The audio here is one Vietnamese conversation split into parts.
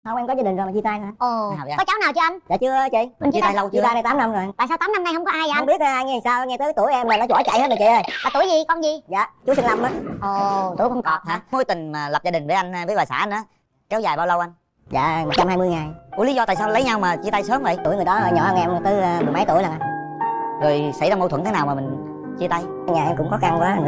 Không, em có gia đình rồi mà chia tay hả? Có cháu nào chưa anh? Dạ chưa chị. Mình chia tay lâu chưa? Chia tay đây 8 năm rồi. Tại sao 8 năm nay không có ai vậy anh? Không biết ai nghe sao, nghe tới tuổi em là nó chổi chạy hết rồi chị ơi. Là tuổi gì, con gì? Dạ, chú Sơn Lâm á. Tuổi con cọp hả? Mối tình mà lập gia đình với anh, với bà xã anh á, kéo dài bao lâu anh? Dạ 120 ngày. Ủa lý do tại sao lấy nhau mà chia tay sớm vậy? Tuổi người đó nhỏ hơn em tới mười mấy tuổi là. Rồi xảy ra mâu thuẫn thế nào mà mình chia tay? Nhà em cũng khó khăn quá,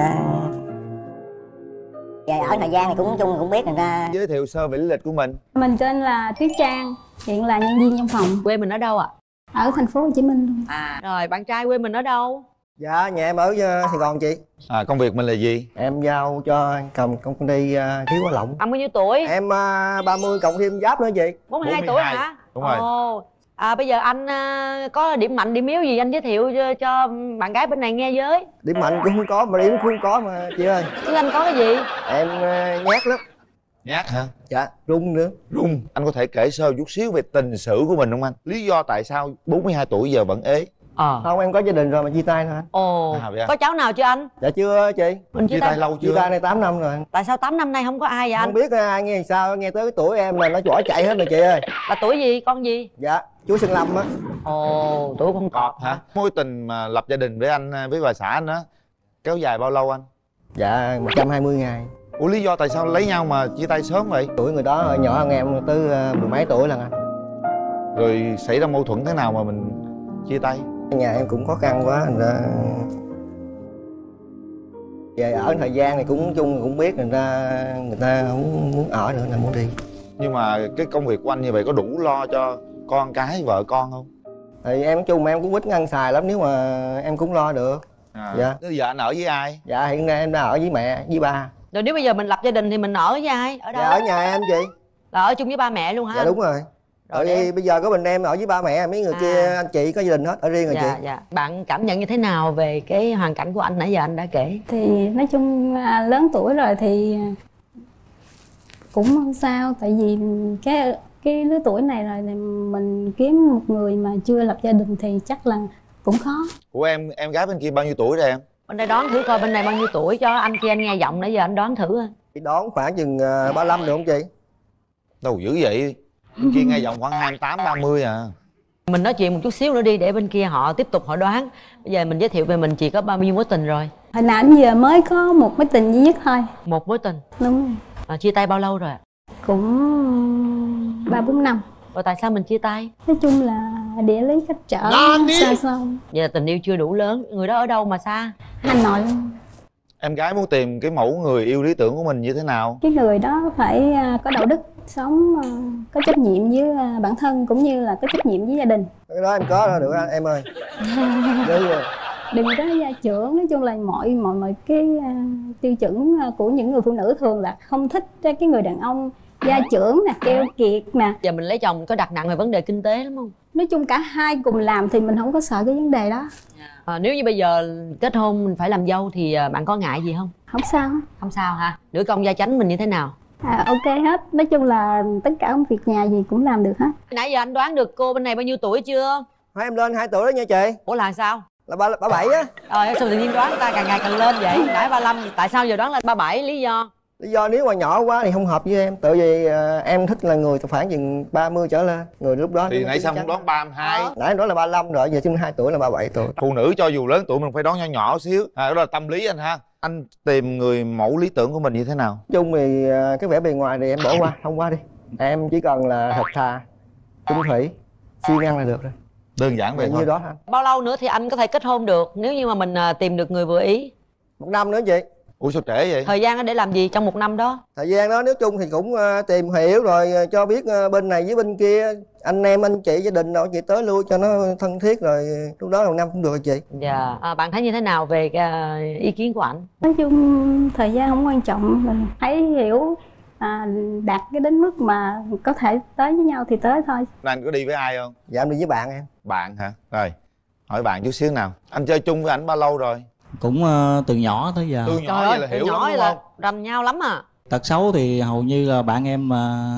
về ở thời gian thì cũng biết người ta. Giới thiệu sơ về lý lịch của mình. Mình tên là Tuyết Trang, hiện là nhân viên văn phòng. Quê mình ở đâu ạ? Ở thành phố Hồ Chí Minh luôn. Rồi bạn trai quê mình ở đâu? Dạ, nhà em ở Sài Gòn chị. Công việc mình là gì? Em giao cho cầm công ty khí hóa lỏng. Anh bao nhiêu tuổi? Em 30 cộng thêm giáp nữa chị. 42 tuổi hả? Đúng rồi. Bây giờ anh có điểm mạnh điểm yếu gì anh giới thiệu cho bạn gái bên này nghe với. Điểm mạnh cũng không có mà điểm cũng không có mà chị ơi. Chứ anh có cái gì? Em nhát lắm. Nhát hả? Dạ, run nữa. Run. Anh có thể kể sơ chút xíu về tình sử của mình không anh? Lý do tại sao 42 tuổi giờ vẫn ế? Không, em có gia đình rồi mà chia tay thôi. Có cháu nào chưa anh? Dạ chưa chị. Mình Chia tay lâu chưa? Chia tay này 8 năm rồi. Tại sao 8 năm nay không có ai vậy anh? Không biết ai nghe sao, nghe tới tuổi em là nó chổi chạy hết rồi chị ơi. Là tuổi gì, con gì? Dạ, chú Sơn Lâm á. Tuổi con cọp hả? Mối tình mà lập gia đình với anh, với bà xã anh á, kéo dài bao lâu anh? Dạ 120 ngày. Ủa lý do tại sao lấy nhau mà chia tay sớm vậy? Tuổi người đó nhỏ hơn em tới mười mấy tuổi lần anh. Rồi xảy ra mâu thuẫn thế nào mà mình chia tay? Nhà em cũng khó khăn quá, thành ra về ở thời gian thì cũng biết người ta không muốn ở nữa là muốn đi. Nhưng mà cái công việc của anh như vậy có đủ lo cho con cái vợ con không? Thì em nói chung em cũng ít ngân xài lắm, nếu mà em cũng lo được. Dạ. Bây giờ anh ở với ai? Dạ hiện nay em đang ở với mẹ với ba. Rồi nếu bây giờ mình lập gia đình thì mình ở với ai? Ở đâu? Dạ ở nhà em chị. Là ở chung với ba mẹ luôn hả? Dạ đúng rồi. Tại vì bây giờ có mình em ở với ba mẹ, mấy người kia anh chị có gia đình hết, ở riêng rồi chị. Dạ. Bạn cảm nhận như thế nào về cái hoàn cảnh của anh nãy giờ anh đã kể? Thì nói chung lớn tuổi rồi thì cũng không sao, tại vì cái lứa tuổi này rồi thì mình kiếm một người mà chưa lập gia đình thì chắc là cũng khó. Của em gái bên kia bao nhiêu tuổi rồi em? Bên đây đoán thử coi bên này bao nhiêu tuổi cho anh, khi anh nghe giọng nãy giờ anh đoán thử. Chị đoán khoảng chừng 35 được không chị? Đâu dữ vậy? Bên kia nghe giọng khoảng 28, 30 à. Mình nói chuyện một chút xíu nữa đi để bên kia họ tiếp tục họ đoán. Bây giờ mình giới thiệu về mình, chị có bao nhiêu mối tình rồi? Hồi nãy đến giờ mới có một mối tình duy nhất thôi. Một mối tình? Đúng rồi. Chia tay bao lâu rồi? Cũng 3-4 năm. Rồi tại sao mình chia tay? Nói chung là địa lý cách trở xa xôi. Vậy là tình yêu chưa đủ lớn. Người đó ở đâu mà xa? Hà Nội luôn. Em gái muốn tìm cái mẫu người yêu lý tưởng của mình như thế nào? Cái người đó phải có đạo đức, sống có trách nhiệm với bản thân cũng như là có trách nhiệm với gia đình. Cái đó em có rồi được anh em ơi. Đúng rồi. Đừng có gia trưởng, nói chung là mọi cái tiêu chuẩn của những người phụ nữ thường là không thích cái người đàn ông gia trưởng nè, keo kiệt nè. Giờ mình lấy chồng có đặt nặng về vấn đề kinh tế lắm không? Nói chung cả hai cùng làm thì mình không có sợ cái vấn đề đó. Nếu như bây giờ kết hôn mình phải làm dâu thì bạn có ngại gì không? Không sao. Không sao hả? Nữ công gia chánh mình như thế nào? Ok hết, nói chung là tất cả công việc nhà gì cũng làm được hết. Nãy giờ anh đoán được cô bên này bao nhiêu tuổi chưa? Hai em lên 2 tuổi đó nha chị. Ủa là sao? Là 37 á. Sao tự nhiên đoán ta càng ngày càng lên vậy? Nãy 35, tại sao giờ đoán lên 37? Lý do? Lý do nếu mà nhỏ quá thì không hợp với em. Tại vì em thích là người khoảng chừng 30 trở lên. Người lúc đó thì nãy sao không đoán 32? Nãy em nói là 35 rồi, giờ sinh 2 tuổi là 37 tuổi. Phụ nữ cho dù lớn tuổi mình phải đoán nhỏ nhỏ xíu. Đó là tâm lý anh ha. Anh tìm người mẫu lý tưởng của mình như thế nào? Nói chung thì cái vẻ bề ngoài thì em bỏ qua, không qua đi. Em chỉ cần là thật thà, trung thủy, siêng năng là được rồi. Đơn giản vậy thôi. Như đó anh. Bao lâu nữa thì anh có thể kết hôn được nếu như mà mình tìm được người vừa ý? 1 năm nữa chị. Ủa sao trễ vậy? Thời gian đó để làm gì trong 1 năm đó? Thời gian đó nói chung thì cũng tìm hiểu rồi cho biết bên này với bên kia, anh em anh chị gia đình đâu chị tới lui cho nó thân thiết, rồi lúc đó 1 năm cũng được rồi chị. Dạ. Bạn thấy như thế nào về ý kiến của anh? Nói chung thời gian không quan trọng, mình thấy hiểu đạt cái đến mức mà có thể tới với nhau thì tới thôi. Anh có đi với ai không? Dạ em đi với bạn em. Bạn hả? Rồi hỏi bạn chút xíu nào. Anh chơi chung với ảnh bao lâu rồi? Cũng từ nhỏ tới giờ. Từ nhỏ vậy là hiểu lắm đúng không? Rành nhau lắm à. Tật xấu thì hầu như là bạn em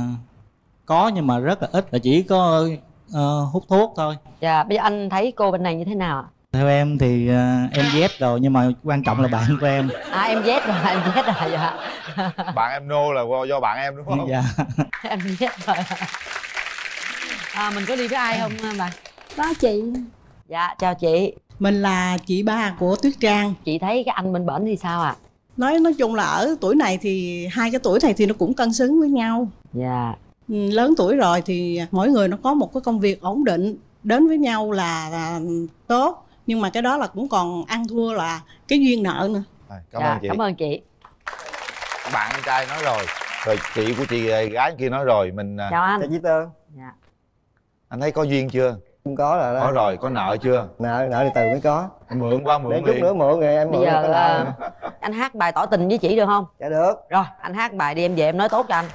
có nhưng mà rất là ít, là chỉ có hút thuốc thôi. Dạ, bây giờ anh thấy cô bên này như thế nào ạ? Theo em thì em ghét rồi, nhưng mà quan trọng là bạn của em. Em ghét rồi, em ghét rồi. Dạ. Bạn em nô là do bạn em đúng không? Dạ. Em ghét rồi. Mình có đi với ai không bà? Đó chị. Dạ chào chị. Mình là chị ba của Tuyết Trang. Chị thấy cái anh bên bển thì sao ạ? Nói chung là ở tuổi này thì hai cái tuổi này thì nó cũng cân xứng với nhau. Dạ. Lớn tuổi rồi thì mỗi người nó có một cái công việc ổn định, đến với nhau là tốt. Nhưng mà cái đó là cũng còn ăn thua là cái duyên nợ nữa. Cảm ơn chị. Cảm ơn chị. Bạn trai nói rồi, rồi chị của chị gái kia nói rồi, mình chào anh. Chào chị Tơ. Dạ. Anh thấy có duyên chưa? Không có rồi đó. Có rồi, có nợ chưa? Nợ thì từ mới có. Mượn qua mượn để chút liền. nữa mượn rồi em Bây mượn giờ anh hát bài tỏ tình với chị được không? dạ được. Rồi anh hát bài đi, em về em nói tốt cho anh.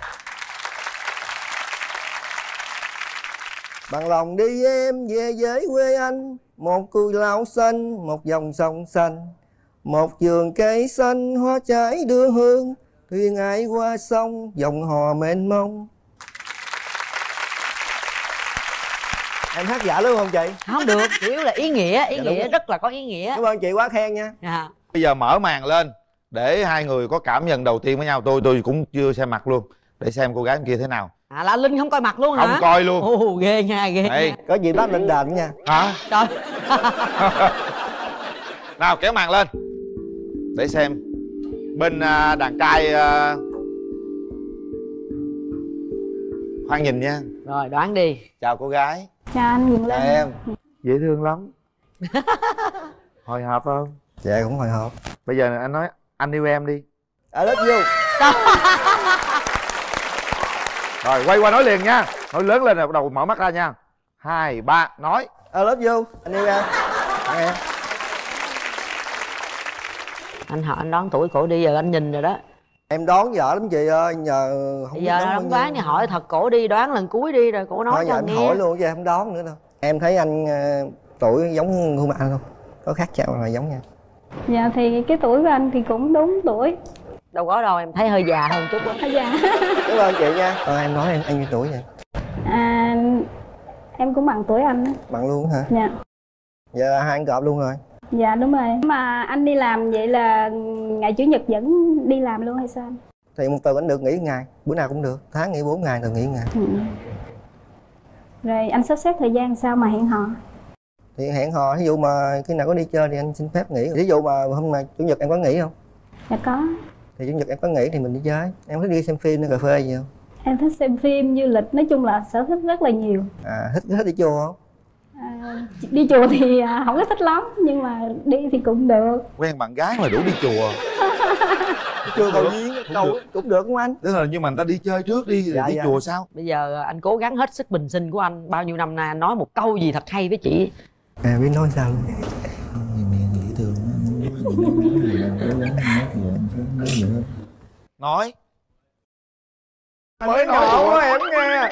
Bằng lòng đi em về với quê anh, một cùi lao xanh, một dòng sông xanh, một vườn cây xanh hoa trái đưa hương, thuyền ai qua sông dòng hò mênh mông. Em hát giả đúng không chị? Không được, chủ yếu là ý nghĩa, ý Dạ, nghĩa rất là có ý nghĩa. Cảm ơn chị quá khen nha. Dạ. Bây giờ mở màn lên để hai người có cảm nhận đầu tiên với nhau. Tôi cũng chưa xem mặt luôn, để xem cô gái bên kia thế nào. Là Linh không coi mặt luôn hả? Không coi luôn. Ồ ghê nha, ghê Đây. nha. Có gì bắt lên đền nha. Hả? Trời. Nào kéo màn lên để xem bên đàn trai. Khoan nhìn nha. Rồi đoán đi. Chào cô gái. Chào anh Quyền Chào Linh. em. Dễ thương lắm. Hồi hộp không? Dạ cũng hồi hộp. Bây giờ anh nói anh yêu em đi. I love you. Rồi quay qua nói liền nha. Nói lớn lên rồi bắt đầu mở mắt ra nha. 2, 3 nói. I love you. Anh yêu em. Em. Anh hỏi anh đoán tuổi cổ đi, giờ anh nhìn rồi đó. Em đón vợ lắm chị ơi, nhờ không biết Giờ đón không bao đoán nhiêu. thì hỏi thật cổ đi, đoán lần cuối đi rồi cổ nói Thôi cho giờ anh anh nghe. hỏi luôn chứ em không đón nữa đâu. Em thấy anh tuổi giống khuôn mặt anh không? Có khác nhau là giống nha. Dạ thì cái tuổi của anh thì cũng đúng tuổi. Đâu có đâu, em thấy hơi già hơn chút á. Dạ. Cảm ơn chị nha. Em nói em nhiêu tuổi vậy? Em cũng bằng tuổi anh á. Bằng luôn hả? Dạ. Giờ là hai anh cọp luôn rồi. Dạ đúng rồi. Mà anh đi làm vậy là ngày chủ nhật vẫn đi làm luôn hay sao anh? Thì một tuần anh được nghỉ ngày, bữa nào cũng được. Tháng nghỉ 4 ngày, tuần nghỉ ngày. Rồi anh sắp xếp thời gian sao mà hẹn hò? Thì hẹn hò, ví dụ mà khi nào có đi chơi thì anh xin phép nghỉ. Ví dụ mà hôm nay chủ nhật em có nghỉ không? Dạ có. Thì chủ nhật em có nghỉ thì mình đi chơi. Em thích đi xem phim, đi cà phê gì không? Em thích xem phim, du lịch, nói chung là sở thích rất là nhiều. Thích đi chùa không? Đi chùa thì không có thích lắm, nhưng mà đi thì cũng được. Quen bạn gái mà đủ đi chùa. Chùa cầu duyên, cầu cũng được không anh? Tức là nhưng mà người ta đi chơi trước đi rồi Dạ, đi dạ. chùa sao? Bây giờ anh cố gắng hết sức bình sinh của anh. Bao nhiêu năm nay anh nói một câu gì thật hay với chị. Biết nói sao luôn. Nói. Mới nhỏ quá em nghe.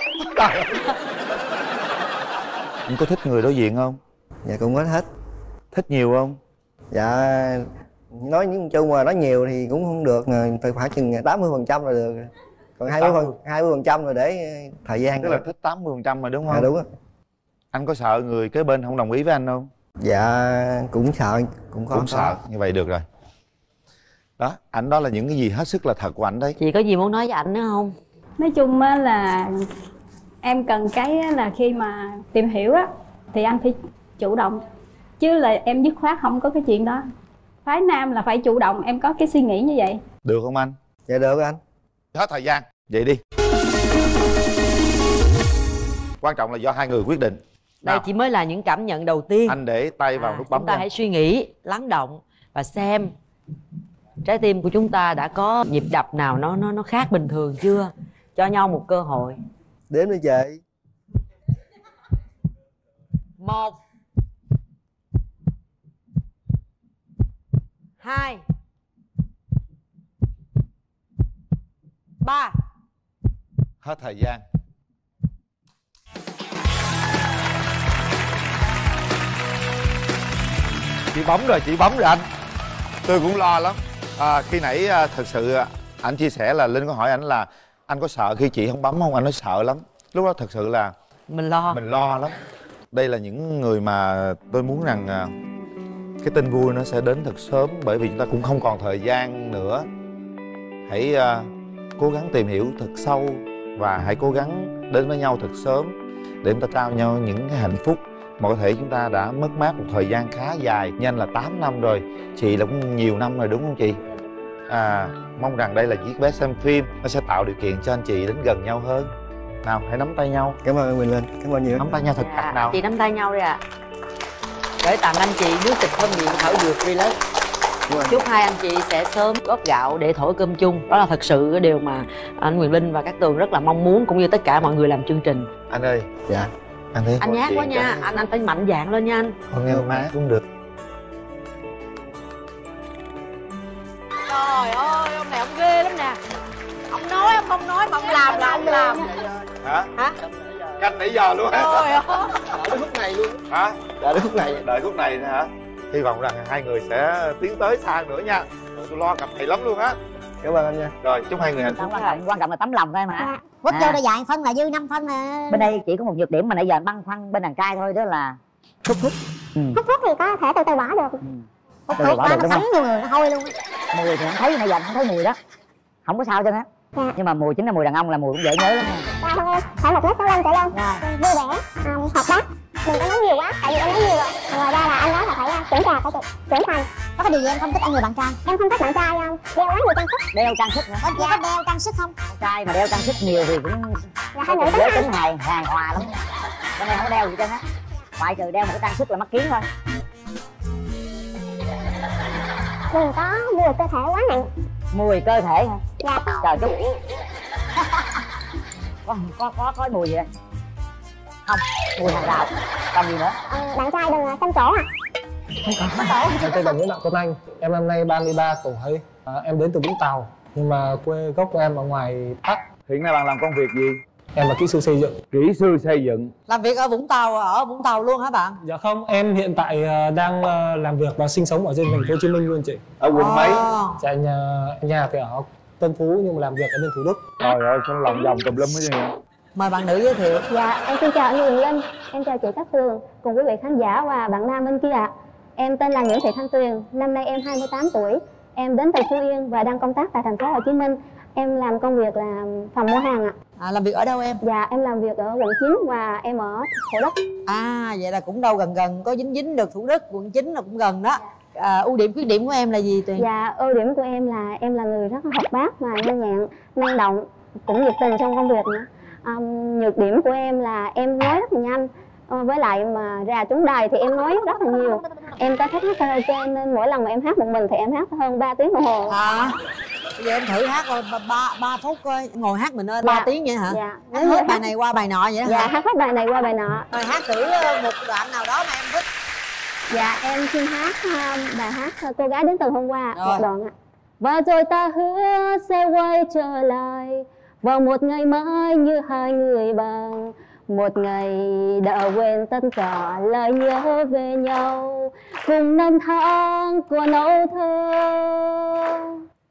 Anh có thích người đối diện không? Dạ cũng có thích. Thích nhiều không? Dạ nói những chung mà nói nhiều thì cũng không được, từ phải chừng 80% là được. Còn 20% rồi để thời gian. Tức là thích 80% mà đúng không? Dạ đúng á. Anh có sợ người kế bên không đồng ý với anh không? Dạ cũng sợ, cũng có. Cũng sợ, như vậy được rồi. Đó, ảnh đó là những cái gì hết sức là thật của ảnh đấy. Chị có gì muốn nói với anh nữa không? Nói chung á là em cần cái á là khi mà tìm hiểu á thì anh phải chủ động, chứ là em dứt khoát không có cái chuyện đó. Phái nam là phải chủ động, em có cái suy nghĩ như vậy. Được không anh? Dạ được anh. Hết thời gian, vậy đi. Quan trọng là do hai người quyết định. Đây Nào, chỉ mới là những cảm nhận đầu tiên. anh để tay vào nút bấm Chúng ta nha. hãy suy nghĩ, lắng động và xem trái tim của chúng ta đã có nhịp đập nào nó khác bình thường chưa. Cho nhau một cơ hội. Đếm đi chị. 1 2 3. Hết thời gian. Chị bấm rồi, chị bấm rồi anh. Tôi cũng lo lắm. Khi nãy thật sự anh chia sẻ là Linh có hỏi anh là anh có sợ khi chị không bấm không? Anh nói sợ lắm. Lúc đó thật sự là Mình lo. mình lo lắm. Đây là những người mà tôi muốn rằng cái tin vui nó sẽ đến thật sớm, bởi vì chúng ta cũng không còn thời gian nữa. Hãy cố gắng tìm hiểu thật sâu và hãy cố gắng đến với nhau thật sớm để chúng ta trao nhau những cái hạnh phúc mà có thể chúng ta đã mất mát một thời gian khá dài. Nhanh là 8 năm rồi, chị là cũng nhiều năm rồi đúng không chị? Mong rằng đây là chiếc vé xem phim nó sẽ tạo điều kiện cho anh chị đến gần nhau hơn. Nào, hãy nắm tay nhau. Cảm ơn Quỳnh Linh, cảm ơn nhiều. Nắm tay nhau thật chặt nào. Chị nắm tay nhau đi ạ. Để tặng anh chị nước xịt thơm miệng thảo dược Relax. Chúc hai anh chị sẽ sớm góp gạo để thổi cơm chung. Đó là thật sự cái điều mà anh Quyền Linh và các Tường rất là mong muốn, cũng như tất cả mọi người làm chương trình. Anh ơi. Dạ. Anh thấy anh nhát quá nha, anh phải mạnh dạn lên nha anh. Con nghe má cũng được. Trời ơi, ông này ông ghê lắm nè. Ông nói ông không nói mà ông làm là ông làm. Hả? Canh nãy giờ luôn hả? Trời ơi. Đợi đến phút này luôn. Hả? Đợi đến phút này. Đợi phút này nữa hả? Hy vọng rằng hai người sẽ tiến tới xa nữa nha. Tôi lo cặp này lắm luôn á. Cảm ơn anh nha. Rồi, chúc hai người hạnh phúc. Quan trọng là tấm lòng thôi mà. Quất vô đây dạy phân là dư 5 phân à. Bên đây chỉ có một nhược điểm mà nãy giờ băn khoăn bên đàn trai thôi, đó là hút thuốc. Hút thuốc thì có thể từ từ bỏ được. Hút thuốc nó thấm vô người, nó hôi luôn. Mùi thì không thấy, nãy giờ không thấy mùi đó. Không có sao chứ hết. Nhưng mà mùi chính là mùi đàn ông, là mùi cũng dễ nhớ lắm nha. Dạ không em, phải 1m65 trở lên. Vui vẻ, hoạt bát. Đừng có nói nhiều quá, tại vì em nói nhiều rồi. Ngoài ra là anh nói là phải trưởng thành, phải trưởng thành. Có cái điều gì em không thích anh người bạn trai? Em không thích bạn trai đeo quá nhiều trang sức. Đeo trang sức nữa. Có chị có đeo trang sức không? Con trai mà đeo trang sức nhiều thì cũng hai nữ giới tính hài hòa lắm. Cho nên không có đeo gì trơn á, ngoại trừ đeo một cái trang sức là mắt kiến thôi. Đừng có mùi cơ thể quá nặng. Mùi cơ thể hả? Dạ. Trời chút. có mùi gì vậy? Không, mùi hàng rào. Còn gì nữa? Bạn trai đừng xăm trổ à? Không có. Em tên là Nguyễn Đặng Tuấn Anh, em năm nay 33 tuổi. Em đến từ Vũng Tàu, nhưng mà quê gốc của em ở ngoài Bắc. Hiện nay bạn làm công việc gì? Em là kỹ sư xây dựng. Kỹ sư xây dựng. Làm việc ở Vũng Tàu luôn hả bạn? Dạ không, em hiện tại đang làm việc và sinh sống ở trên thành phố Hồ Chí Minh luôn chị. Ở quận mấy? Dạ nhà thì ở Tân Phú nhưng mà làm việc ở bên Thủ Đức. Trời ơi, sao lòng vòng tùm lum hết vậy? Mời bạn nữ giới thiệu. Dạ, em xin chào anh Quyền Linh, em chào chị Cát Tường cùng quý vị khán giả và bạn nam bên kia ạ. Em tên là Nguyễn Thị Thanh Tuyền, năm nay em 28 tuổi. Em đến từ Phú Yên và đang công tác tại thành phố Hồ Chí Minh. Em làm công việc là phòng mua hàng ạ. Làm việc ở đâu em? Dạ, em làm việc ở quận 9 và em ở Thủ Đức. Vậy là cũng đâu gần, có dính được Thủ Đức, quận 9 là cũng gần đó. Ưu điểm khuyết điểm của em là gì Tuyền? Dạ, ưu điểm của em là người rất là hoạt bát và nhanh nhẹn, năng động, cũng nhiệt tình trong công việc nữa. Nhược điểm của em là em nói rất là nhanh, với lại mà ra trúng đài thì em nói rất là nhiều. Em có thích hát karaoke nên mỗi lần mà em hát một mình thì em hát hơn 3 tiếng đồng hồ. Bây giờ em thử hát coi 3 phút coi, ngồi hát mình ơi 3 tiếng vậy hả? Dạ. Hát hết bài này qua bài nọ vậy hả? Dạ, hát hết bài này qua bài nọ. Rồi hát thử một đoạn nào đó mà em thích. Dạ, em xin hát bài hát Cô Gái Đến Từ Hôm Qua, rồi. một đoạn ạ. Và rồi ta hứa sẽ quay trở lại vào một ngày mai như hai người bạn, một ngày đã quên tất cả lại nhớ về nhau cùng năm tháng của âu thơ.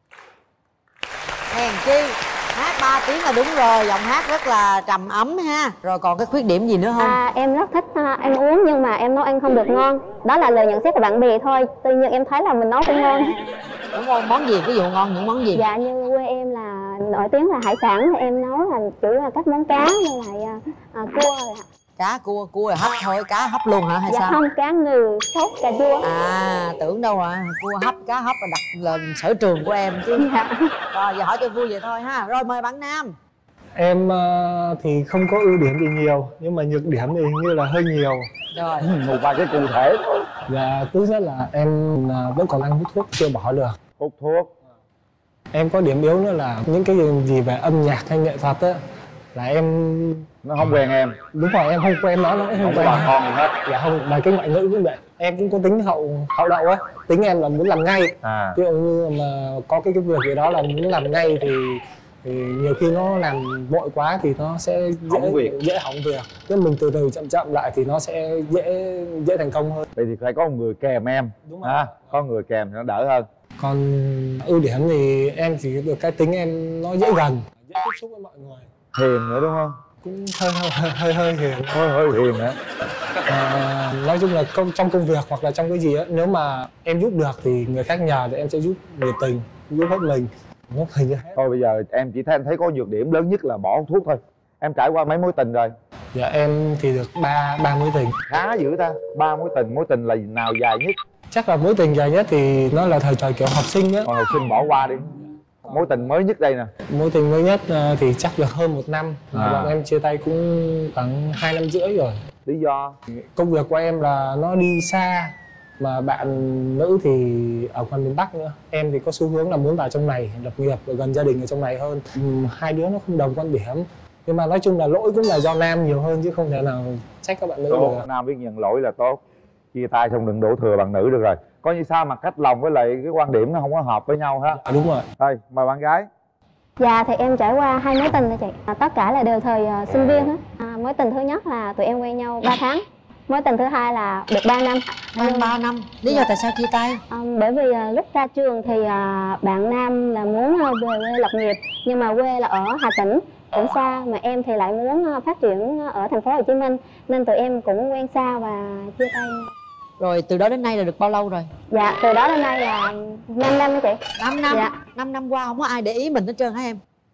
Hèn chi hát 3 tiếng là đúng rồi, giọng hát rất là trầm ấm ha. Rồi còn cái khuyết điểm gì nữa không? Em rất thích ăn uống nhưng mà em nấu ăn không được ngon. Đó là lời nhận xét của bạn bè thôi. Tuy nhiên em thấy là mình nấu cũng ngon. Ngon món gì? Ví dụ ngon những món gì? Dạ, như quê em là nổi tiếng là hải sản thì em nấu là chủ yếu là các món cá như lại cua rồi ạ. Cá cua là hấp thôi, cá hấp luôn hả hay dạ sao? Không, cá ngừ, sốt, cà chua. Tưởng đâu à, cua hấp, cá hấp là đặt lên sở trường của em chứ. Dạ. Rồi giờ hỏi cho vui vậy thôi ha. Rồi mời bạn nam. Em thì không có ưu điểm gì nhiều, nhưng mà nhược điểm thì hình như là hơi nhiều. Rồi. Một vài cái cụ thể. Dạ, thứ nhất là em vẫn còn đang hút thuốc chưa bỏ được. Hút thuốc. Em có điểm yếu nữa là những cái gì về âm nhạc hay nghệ thuật á là em nó không quen em. Đúng rồi, em không quen nó cũng không có bà con gì hết. Dạ không, mà cái ngoại ngữ cũng vậy. Em cũng có tính hậu đậu á, tính em là muốn làm ngay. Ví dụ như mà có cái việc gì đó là muốn làm ngay thì nhiều khi nó làm vội quá thì nó sẽ dễ hỏng việc. Nếu mình từ từ chậm lại thì nó sẽ dễ thành công hơn. Vậy thì phải có một người kèm em. Đúng rồi. Có người kèm thì nó đỡ hơn. Còn ưu điểm thì em chỉ được cái tính em nó dễ gần, dễ tiếp xúc với mọi người. Hiền nữa đúng không? Cũng hơi hiền. Hơi hiền hả? Nói chung là trong công việc hoặc là trong cái gì á, nếu mà em giúp được thì người khác nhờ thì em sẽ giúp nhiệt tình, giúp hết mình. Thôi bây giờ em chỉ thấy có nhược điểm lớn nhất là bỏ hút thuốc thôi. Em trải qua mấy mối tình rồi? Dạ em thì được ba mối tình. Khá dữ ta. 3 mối tình là nào dài nhất? Chắc là mối tình dài nhất thì nó là thời kiểu học sinh á. Còn học sinh bỏ qua đi. Mối tình mới nhất đây nè. Mối tình mới nhất thì chắc được hơn 1 năm. Bọn em chia tay cũng khoảng 2 năm rưỡi rồi. Lý do? Công việc của em là nó đi xa, mà bạn nữ thì ở ngoài miền Bắc nữa. Em thì có xu hướng là muốn vào trong này lập nghiệp và gần gia đình ở trong này hơn. Hai đứa nó không đồng quan điểm, nhưng mà nói chung là lỗi cũng là do nam nhiều hơn chứ không thể nào trách các bạn nữ được. Nam biết nhận lỗi là tốt. Chia tay xong đừng đổ thừa bạn nữ được rồi. Coi như sao mà cách lòng với lại cái quan điểm nó không có hợp với nhau ha. Đúng rồi. Thôi mời bạn gái. Dạ thì em trải qua 2 mối tình đó chị. Tất cả là đều thời sinh viên hết. Mối tình thứ nhất là tụi em quen nhau 3 tháng. Mối tình thứ hai là được 3 năm. Quen 3 năm. Lý do tại sao chia tay? Bởi vì lúc ra trường thì bạn nam là muốn về quê lập nghiệp, nhưng mà quê là ở Hà Tĩnh, cũng xa, mà em thì lại muốn phát triển ở thành phố Hồ Chí Minh, nên tụi em cũng quen xa và chia tay. Rồi từ đó đến nay là được bao lâu rồi? Dạ từ đó đến nay là 5 năm đó chị. 5 năm? Dạ. 5 năm qua không có ai để ý mình hết trơn hả em?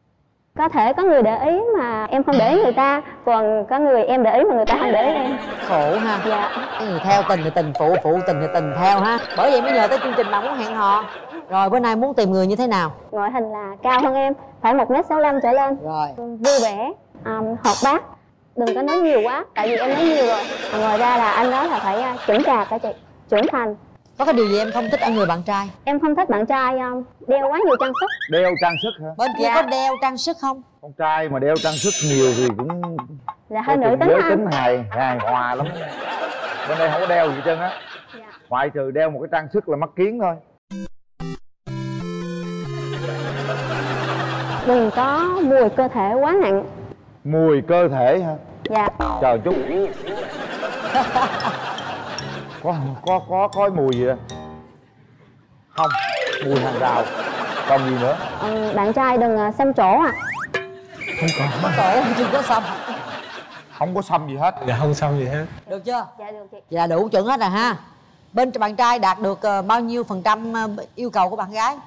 Có thể có người để ý mà em không để ý người ta, còn có người em để ý mà người ta không để ý em. Khổ ha. Dạ. Cái người theo tình thì tình, phụ tình thì tình theo ha. Bởi vậy mới nhờ tới chương trình mà muốn hẹn hò. Rồi bữa nay muốn tìm người như thế nào? Ngoại hình là cao hơn em, phải 1m65 trở lên. Rồi. Vui vẻ, hoạt bát, đừng có nói nhiều quá, tại vì em nói nhiều rồi. Ngoài ra là anh đó là phải chững chạc cả chị, trưởng thành. Có cái điều gì em không thích ở người bạn trai? Em không thích bạn trai đeo quá nhiều trang sức. Đeo trang sức hả? Bên kia có đeo trang sức không? Con trai mà đeo trang sức nhiều thì cũng là hơi nữ tính giới ha. tính hài hòa lắm. Bên đây không có đeo gì hết trơn á. Dạ. Ngoại trừ đeo một cái trang sức là mắt kiến thôi. Đừng có mùi cơ thể quá nặng. Mùi cơ thể hả? Dạ. Chờ chút. có mùi gì vậy? Không, mùi hàng rào. Còn gì nữa? Bạn trai đừng xăm trổ à. Không có. Có trổ chưa có xăm. Không có xăm gì hết. Dạ không xăm gì hết. Được chưa? Dạ được chị. Dạ đủ chuẩn hết rồi ha. Bên bạn trai đạt được bao nhiêu % yêu cầu của bạn gái?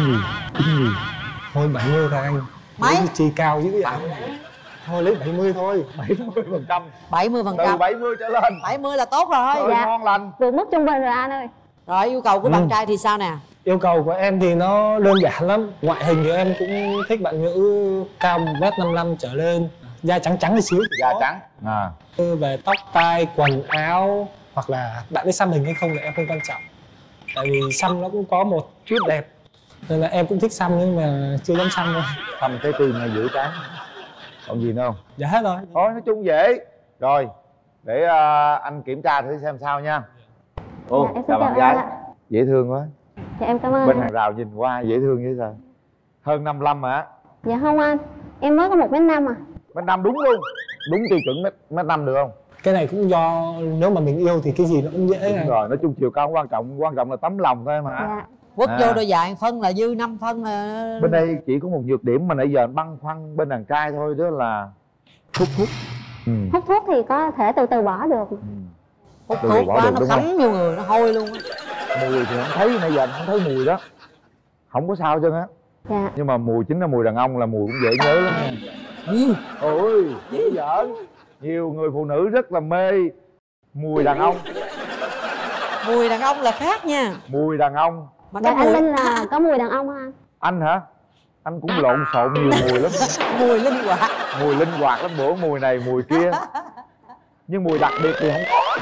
Thôi 70 thôi anh. Mấy? Chi cao dữ vậy? Thôi lấy 70 thôi. 70%. 70%. Từ 70 trở lên. 70 là tốt rồi. Dạ. Ngon lành. Vượt mức trung bình rồi anh ơi. Rồi yêu cầu của bạn trai thì sao nè? Yêu cầu của em thì nó đơn giản lắm. Ngoại hình thì em cũng thích bạn nữ cao 1m55 trở lên, da trắng trắng một xíu. Da trắng. Về tóc tai, quần áo, hoặc là bạn ấy xăm hình hay không thì em không quan trọng. Tại vì xăm nó cũng có một chút đẹp, nên là em cũng thích xăm nhưng mà chưa dám xăm thôi. Xăm trái tim hay giữ trán. Còn gì nữa không? Dạ hết rồi. Thôi nói chung dễ. Rồi để anh kiểm tra thử xem sao nha. Ô, Dạ, em xin chào bạn chào anh gái. ạ. Dễ thương quá. Dạ em cảm ơn. Bên hàng rào nhìn qua dễ thương như thế sao? Hơn 55 hả? Dạ không anh, em mới có 1m5 à. 1m5 đúng luôn. Đúng tiêu chuẩn mét 5 được không? Cái này cũng do nếu mà mình yêu thì cái gì nó cũng dễ. Đúng rồi, nói chung chiều cao không quan trọng là tấm lòng thôi mà. Dạ. Quất vô đôi dài phân là dư 5 phân là... Bên đây chỉ có một nhược điểm mà nãy giờ anh băn khoăn bên đàn trai thôi, đó là hút thuốc. Hút thuốc thì có thể từ từ bỏ được. Hút thuốc quá nó khắm vô người, nó hôi luôn á. Mùi thì không thấy, nãy giờ anh không thấy mùi đó. Không có sao chứ á. Dạ. Nhưng mà mùi chính là mùi đàn ông, là mùi cũng dễ nhớ lắm nha. Ôi, dễ giỡn. Nhiều người phụ nữ rất là mê mùi đàn ông. Mùi đàn ông là khác nha. Mùi đàn ông. Mà Dạ, cái mùi... anh Linh là có mùi đàn ông hả? Anh hả? Anh cũng lộn xộn nhiều mùi lắm. Mùi linh hoạt. Mùi linh hoạt lắm, bữa mùi này mùi kia. Nhưng mùi đặc biệt thì không có.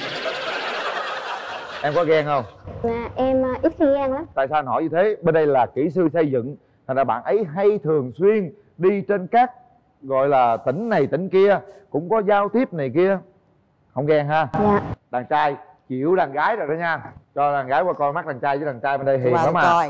Em có ghen không? Dạ, em ít khi ghen lắm. Tại sao anh hỏi như thế? Bên đây là kỹ sư xây dựng, thành ra bạn ấy hay thường xuyên đi trên các gọi là tỉnh này tỉnh kia, cũng có giao tiếp này kia. Không ghen ha? Dạ. Đàn trai chịu đàn gái rồi đó nha. Cho đàn gái qua coi mắt đàn trai, với đàn trai bên đây hiền lắm mà. Coi.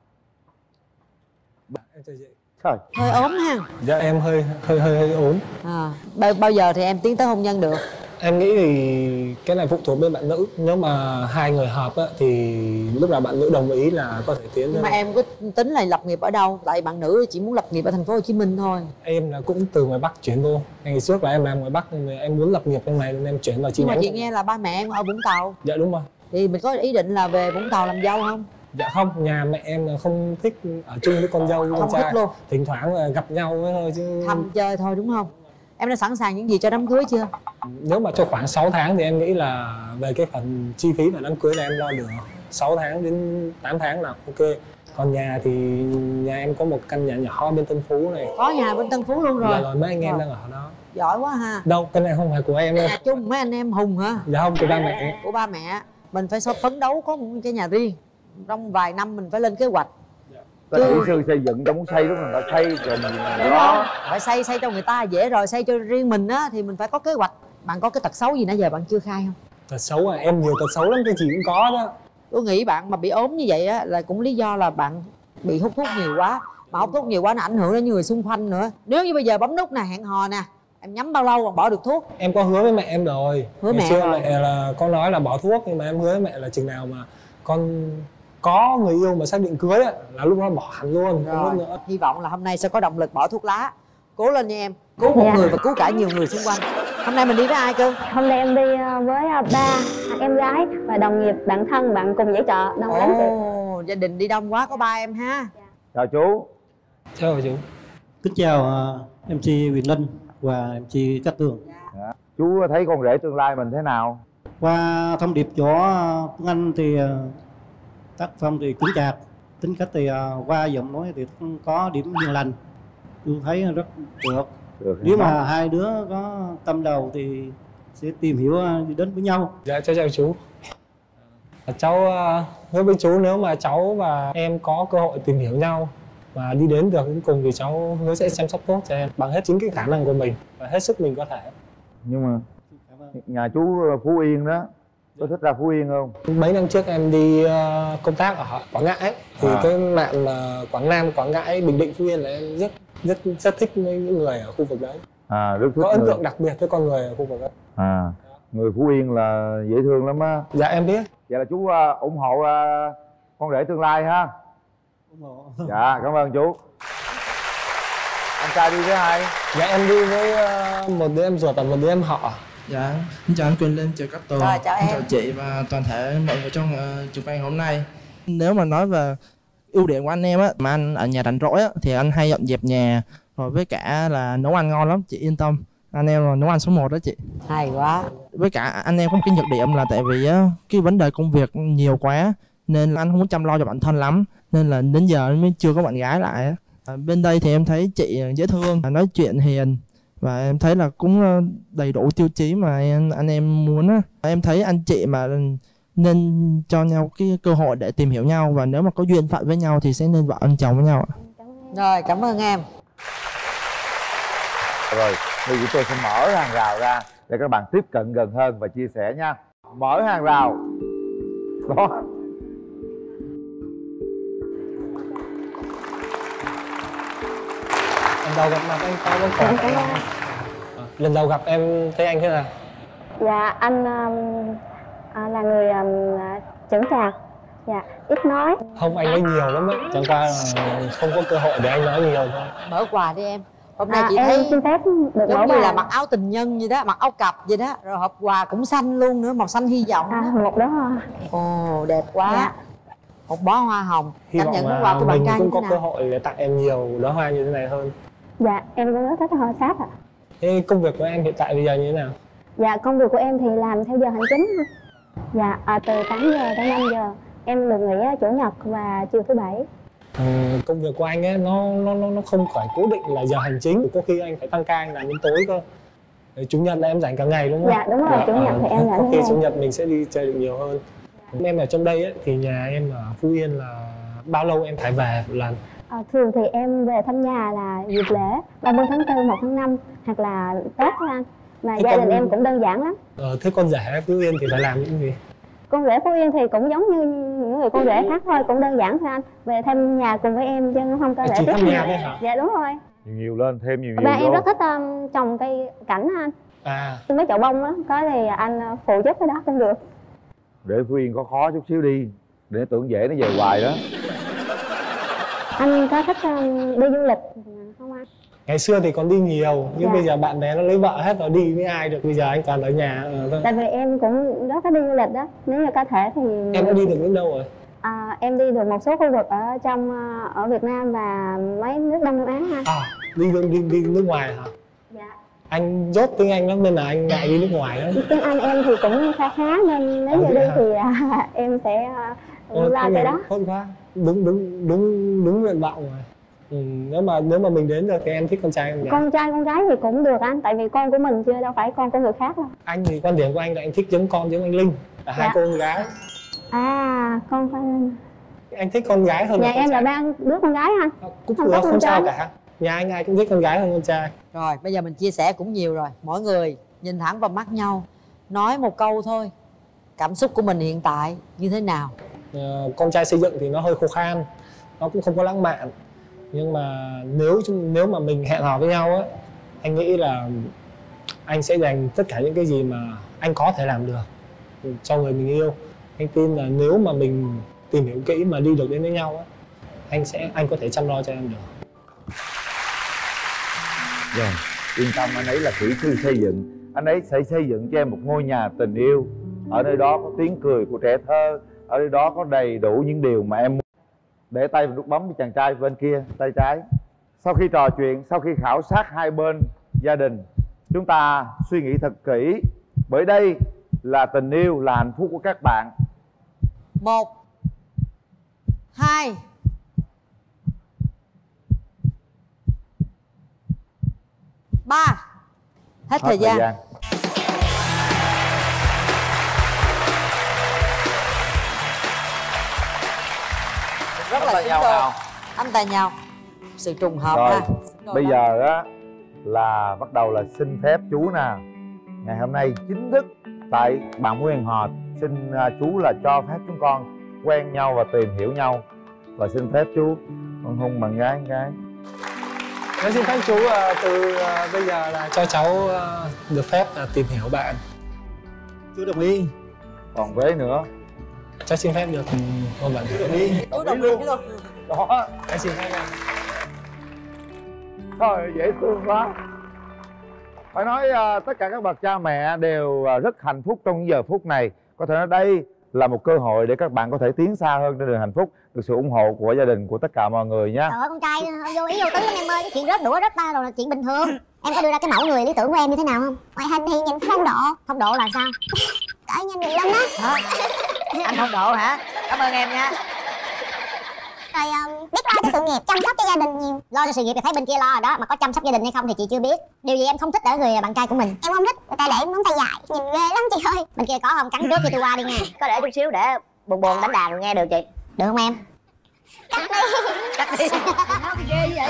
Trời. Hơi ốm ha. Dạ em hơi ốm. Bao giờ thì em tiến tới hôn nhân được? Em nghĩ thì cái này phụ thuộc bên bạn nữ. Nếu mà hai người hợp á, thì lúc nào bạn nữ đồng ý là có thể tiến lên. Mà em có tính là lập nghiệp ở đâu? Tại bạn nữ chỉ muốn lập nghiệp ở thành phố Hồ Chí Minh thôi. Em là cũng từ ngoài Bắc chuyển vô. Ngày trước là em làm ngoài Bắc nhưng mà em muốn lập nghiệp trong này nên em chuyển vào chi nhánh. Nhưng mà chị nghe là ba mẹ em ở Vũng Tàu. Dạ đúng rồi. Thì mình có ý định là về Vũng Tàu làm dâu không? Dạ không, nhà mẹ em là không thích ở chung với con dâu con trai. Thích luôn. Thỉnh thoảng là gặp nhau thôi chứ. Thăm chơi thôi đúng không? Em đã sẵn sàng những gì cho đám cưới chưa? Nếu mà cho khoảng 6 tháng thì em nghĩ là về cái phần chi phí và đám cưới là em lo được. 6 tháng đến 8 tháng là ok. Còn nhà thì nhà em có một căn nhà nhỏ ở bên Tân Phú này. Có nhà bên Tân Phú luôn rồi. Dạ rồi, mấy anh em đang ở đó. Giỏi quá ha. Đâu, cái này không phải của em đâu. Nhà chung mấy anh em Hùng hả? Dạ không, của ba mẹ. Của ba mẹ. Mình phải phấn đấu có một cái nhà riêng. Trong vài năm mình phải lên kế hoạch. Kỹ sư xây dựng ta muốn xây lúc mình ta xây rồi mình đó. Phải xây cho người ta dễ rồi, xây cho riêng mình á thì mình phải có kế hoạch. Bạn có cái tật xấu gì nãy giờ bạn chưa khai không? Tật xấu à? Em nhiều tật xấu lắm, cái gì cũng có đó. Tôi nghĩ bạn mà bị ốm như vậy á là cũng lý do là bạn bị hút thuốc nhiều quá. Mà hút thuốc nhiều quá nó ảnh hưởng đến những người xung quanh nữa. Nếu như bây giờ bấm nút nè, hẹn hò nè, em nhắm bao lâu còn bỏ được thuốc? Em có hứa với mẹ em rồi. Hứa mẹ xưa rồi. Mẹ là có nói là bỏ thuốc, nhưng mà em hứa với mẹ là chừng nào mà con có người yêu mà xác định cưới á là lúc đó bỏ hẳn luôn, không hút nữa. Hy vọng là hôm nay sẽ có động lực bỏ thuốc lá. Cố lên nha em, cứu một người và cứu cả nhiều người xung quanh. Hôm nay mình đi với ai cơ? Hôm nay em đi với ba em gái và đồng nghiệp, bạn thân, bạn cùng giải trọ đông lắm chị. Gia đình đi đông quá, có ba em ha. Chào chú. Chào chú. Kính chào MC Quyền Linh và MC Cát Tường. Dạ. Chú thấy con rể tương lai mình thế nào? Qua thông điệp của Tuấn Anh thì tác phong thì cứng chạc, tính cách thì qua giọng nói thì có điểm hiền lành, tôi thấy rất được. Nếu mà hai đứa có tâm đầu thì sẽ tìm hiểu đi đến với nhau. Dạ chào chú. Cháu hứa với chú nếu mà cháu và em có cơ hội tìm hiểu nhau và đi đến được đến cùng thì cháu hứa sẽ chăm sóc tốt cho em bằng hết chính cái khả năng của mình và hết sức mình có thể. Nhưng mà nhà chú Phú Yên đó, có thích ra Phú Yên không? Mấy năm trước em đi công tác ở Quảng Ngãi thì cái mạng mà Quảng Nam, Quảng Ngãi, Bình Định, Phú Yên là em rất thích những người ở khu vực đấy. Rất thích. Có ấn tượng đặc biệt với con người ở khu vực đấy. Người Phú Yên là dễ thương lắm á. Dạ em biết. Vậy là chú ủng hộ con rể tương lai ha. Ủng hộ. Dạ cảm ơn chú. Anh trai đi với ai? Dạ em đi với một đứa em ruột và một đứa em họ. Dạ, xin chào anh Quyền Linh, chào Cát Tường, chào em. chào chị và toàn thể mọi người trong trường quay hôm nay. Nếu mà nói về ưu điểm của anh em á, mà anh ở nhà rảnh rỗi á, thì anh hay dọn dẹp nhà, rồi với cả là nấu ăn ngon lắm, chị yên tâm. Anh em là nấu ăn số 1 đó chị. Hay quá. Với cả anh em có một cái nhược điểm là tại vì á, cái vấn đề công việc nhiều quá nên là anh không có chăm lo cho bản thân lắm, nên là đến giờ mới chưa có bạn gái lại á. Bên đây thì em thấy chị dễ thương, nói chuyện hiền và em thấy là cũng đầy đủ tiêu chí mà anh em muốn á. Em thấy anh chị mà nên cho nhau cái cơ hội để tìm hiểu nhau, và nếu mà có duyên phận với nhau thì sẽ nên vợ anh chồng với nhau ạ. Rồi, cảm ơn em. Rồi, bây giờ tôi sẽ mở hàng rào ra để các bạn tiếp cận gần hơn và chia sẻ nha. Mở hàng rào. Đó. Lần đầu gặp mặt anh Cao có khỏe. Lần đầu gặp em thấy anh thế nào? Dạ anh là người chững chạc, dạ ít nói. Không, anh nói nhiều lắm á, chẳng qua là không có cơ hội để anh nói nhiều thôi. Mở quà đi em. Hôm nay chị em thấy xin phép được giống như là mặc áo tình nhân vậy đó, mặc áo cặp vậy đó, rồi hộp quà cũng xanh luôn nữa, màu xanh hy vọng. Một đó hoa. Ồ, đẹp quá. Dạ. Một bó hoa hồng. Hy Cảm vọng nhận là quà của bạn mình trai cũng như có thế cơ nào? hội để tặng em nhiều đóa hoa như thế này hơn. Dạ em cũng rất thích hoa sáp ạ. Thế công việc của em hiện tại bây giờ như thế nào? Dạ công việc của em thì làm theo giờ hành chính. Dạ từ 8 giờ đến 5 giờ. Em được nghỉ chủ nhật và chiều thứ bảy. Công việc của anh ấy nó không phải cố định là giờ hành chính, có khi anh phải tăng ca anh làm đến tối cơ. Chủ nhật là em rảnh cả ngày đúng không? Dạ đúng rồi, chủ nhật thì em rảnh. Có khi chủ nhật mình sẽ đi chơi được nhiều hơn. Em ở trong đây ấy, thì nhà em ở Phú Yên là bao lâu em phải về một lần? Thường thì em về thăm nhà là dịp lễ 30 tháng 4, 1 tháng 5 hoặc là Tết thôi anh. Mà Thế gia đình em cũng đơn giản lắm. Thế con rể Phú Yên thì phải làm những gì? Con rể Phú Yên thì cũng giống như những người con rể khác thôi, cũng đơn giản thôi anh. Về thăm nhà cùng với em chứ không có Chỉ để thăm nhà thôi hả? Dạ đúng rồi. Nhiều lên, thêm nhiều Ba vô. em rất thích trồng cây cảnh anh. Mấy chậu bông á, có thì anh phụ giúp cái đó cũng được. Để Phú Yên có khó chút xíu đi, để tưởng dễ nó về hoài đó. Anh có thích đi du lịch không anh? Ngày xưa thì còn đi nhiều, nhưng bây giờ bạn bè nó lấy vợ hết rồi, đi với ai được, bây giờ anh toàn ở nhà thôi. Tại vì em cũng rất thích đi du lịch đó, nếu như có thể thì... Em đã đi được đến đâu rồi? Em đi được một số khu vực ở Việt Nam và mấy nước Đông Nam Á ha. Đi nước ngoài hả? Dạ. Anh dốt tiếng Anh lắm nên là anh ngại đi nước ngoài lắm. Tiếng Anh em thì cũng khá nên nếu như đi thì em sẽ lo cái đó. Tốt quá, đúng nguyện vọng rồi. Nếu mà mình đến được thì em thích con trai không? Con gái thì cũng được anh, tại vì con của mình chưa đâu phải con của người khác đâu. Anh thì quan điểm của anh là anh thích giống anh Linh, là hai cô con gái. Con phải Linh. Anh thích con gái hơn. Nhà em là ba đứa con gái anh. Cũng không sao cả. Nhà anh ai cũng thích con gái hơn con trai. Rồi bây giờ mình chia sẻ cũng nhiều rồi. Mỗi người nhìn thẳng vào mắt nhau, nói một câu thôi. Cảm xúc của mình hiện tại như thế nào? Con trai xây dựng thì nó hơi khô khan, nó cũng không có lãng mạn. Nhưng mà nếu mà mình hẹn hò với nhau á, anh nghĩ là anh sẽ dành tất cả những cái gì mà anh có thể làm được cho người mình yêu. Anh tin là nếu mà mình tìm hiểu kỹ mà đi được đến với nhau á, anh có thể chăm lo cho em được. Rồi, yên tâm, anh ấy là kỹ sư xây dựng. Anh ấy sẽ xây dựng cho em một ngôi nhà tình yêu. Ở nơi đó có tiếng cười của trẻ thơ, ở nơi đó có đầy đủ những điều mà em muốn. Để tay vào nút bấm với chàng trai bên kia, tay trái. Sau khi trò chuyện, sau khi khảo sát hai bên gia đình, chúng ta suy nghĩ thật kỹ, bởi đây là tình yêu, là hạnh phúc của các bạn. 1 2 3. Hết thời gian. Rất là xứng đôi. Anh tài nhau. Sự trùng hợp rồi, ha. Bây giờ á là bắt đầu là xin phép chú nè. Ngày hôm nay chính thức tại Bạn Muốn Hẹn Hò, xin chú là cho phép chúng con quen nhau và tìm hiểu nhau. Và xin phép chú con hôn bạn gái gái. Em xin phép chú từ bây giờ là cho cháu được phép tìm hiểu bạn. Chú đồng ý. Còn vế nữa. Cháu xin phép được hôn bạn. Chú đồng ý. Chú đồng ý luôn. Đó. Em xin phép em. Thôi dễ thương quá. Phải nói tất cả các bậc cha mẹ đều rất hạnh phúc trong những giờ phút này. Có thể nói đây là một cơ hội để các bạn có thể tiến xa hơn trên đường hạnh phúc, được sự ủng hộ của gia đình, của tất cả mọi người nha. Trời ơi, con trai vô ý vô tứ lắm em ơi. Cái chuyện rớt đũa rớt ta rồi là chuyện bình thường. Em có đưa ra cái mẫu người lý tưởng của em như thế nào không? Ngoại hình thì nhìn phong độ. Phong độ là sao? Cỡ như anh Linh đó. Anh phong độ hả? Cảm ơn em nha. Rồi biết lo cho sự nghiệp, chăm sóc cho gia đình nhiều. Lo cho sự nghiệp thì thấy bên kia lo rồi đó, mà có chăm sóc gia đình hay không thì chị chưa biết. Điều gì em không thích ở người bạn trai của mình? Em không thích người ta để móng tay dài, nhìn ghê lắm chị ơi. Bên kia có không? Cắn trước khi tôi qua đi nha. Có để chút xíu để buồn buồn đánh đàn rồi nghe được chị. Được không em? Cắt đi. Cắt đi. Nó ghê vậy.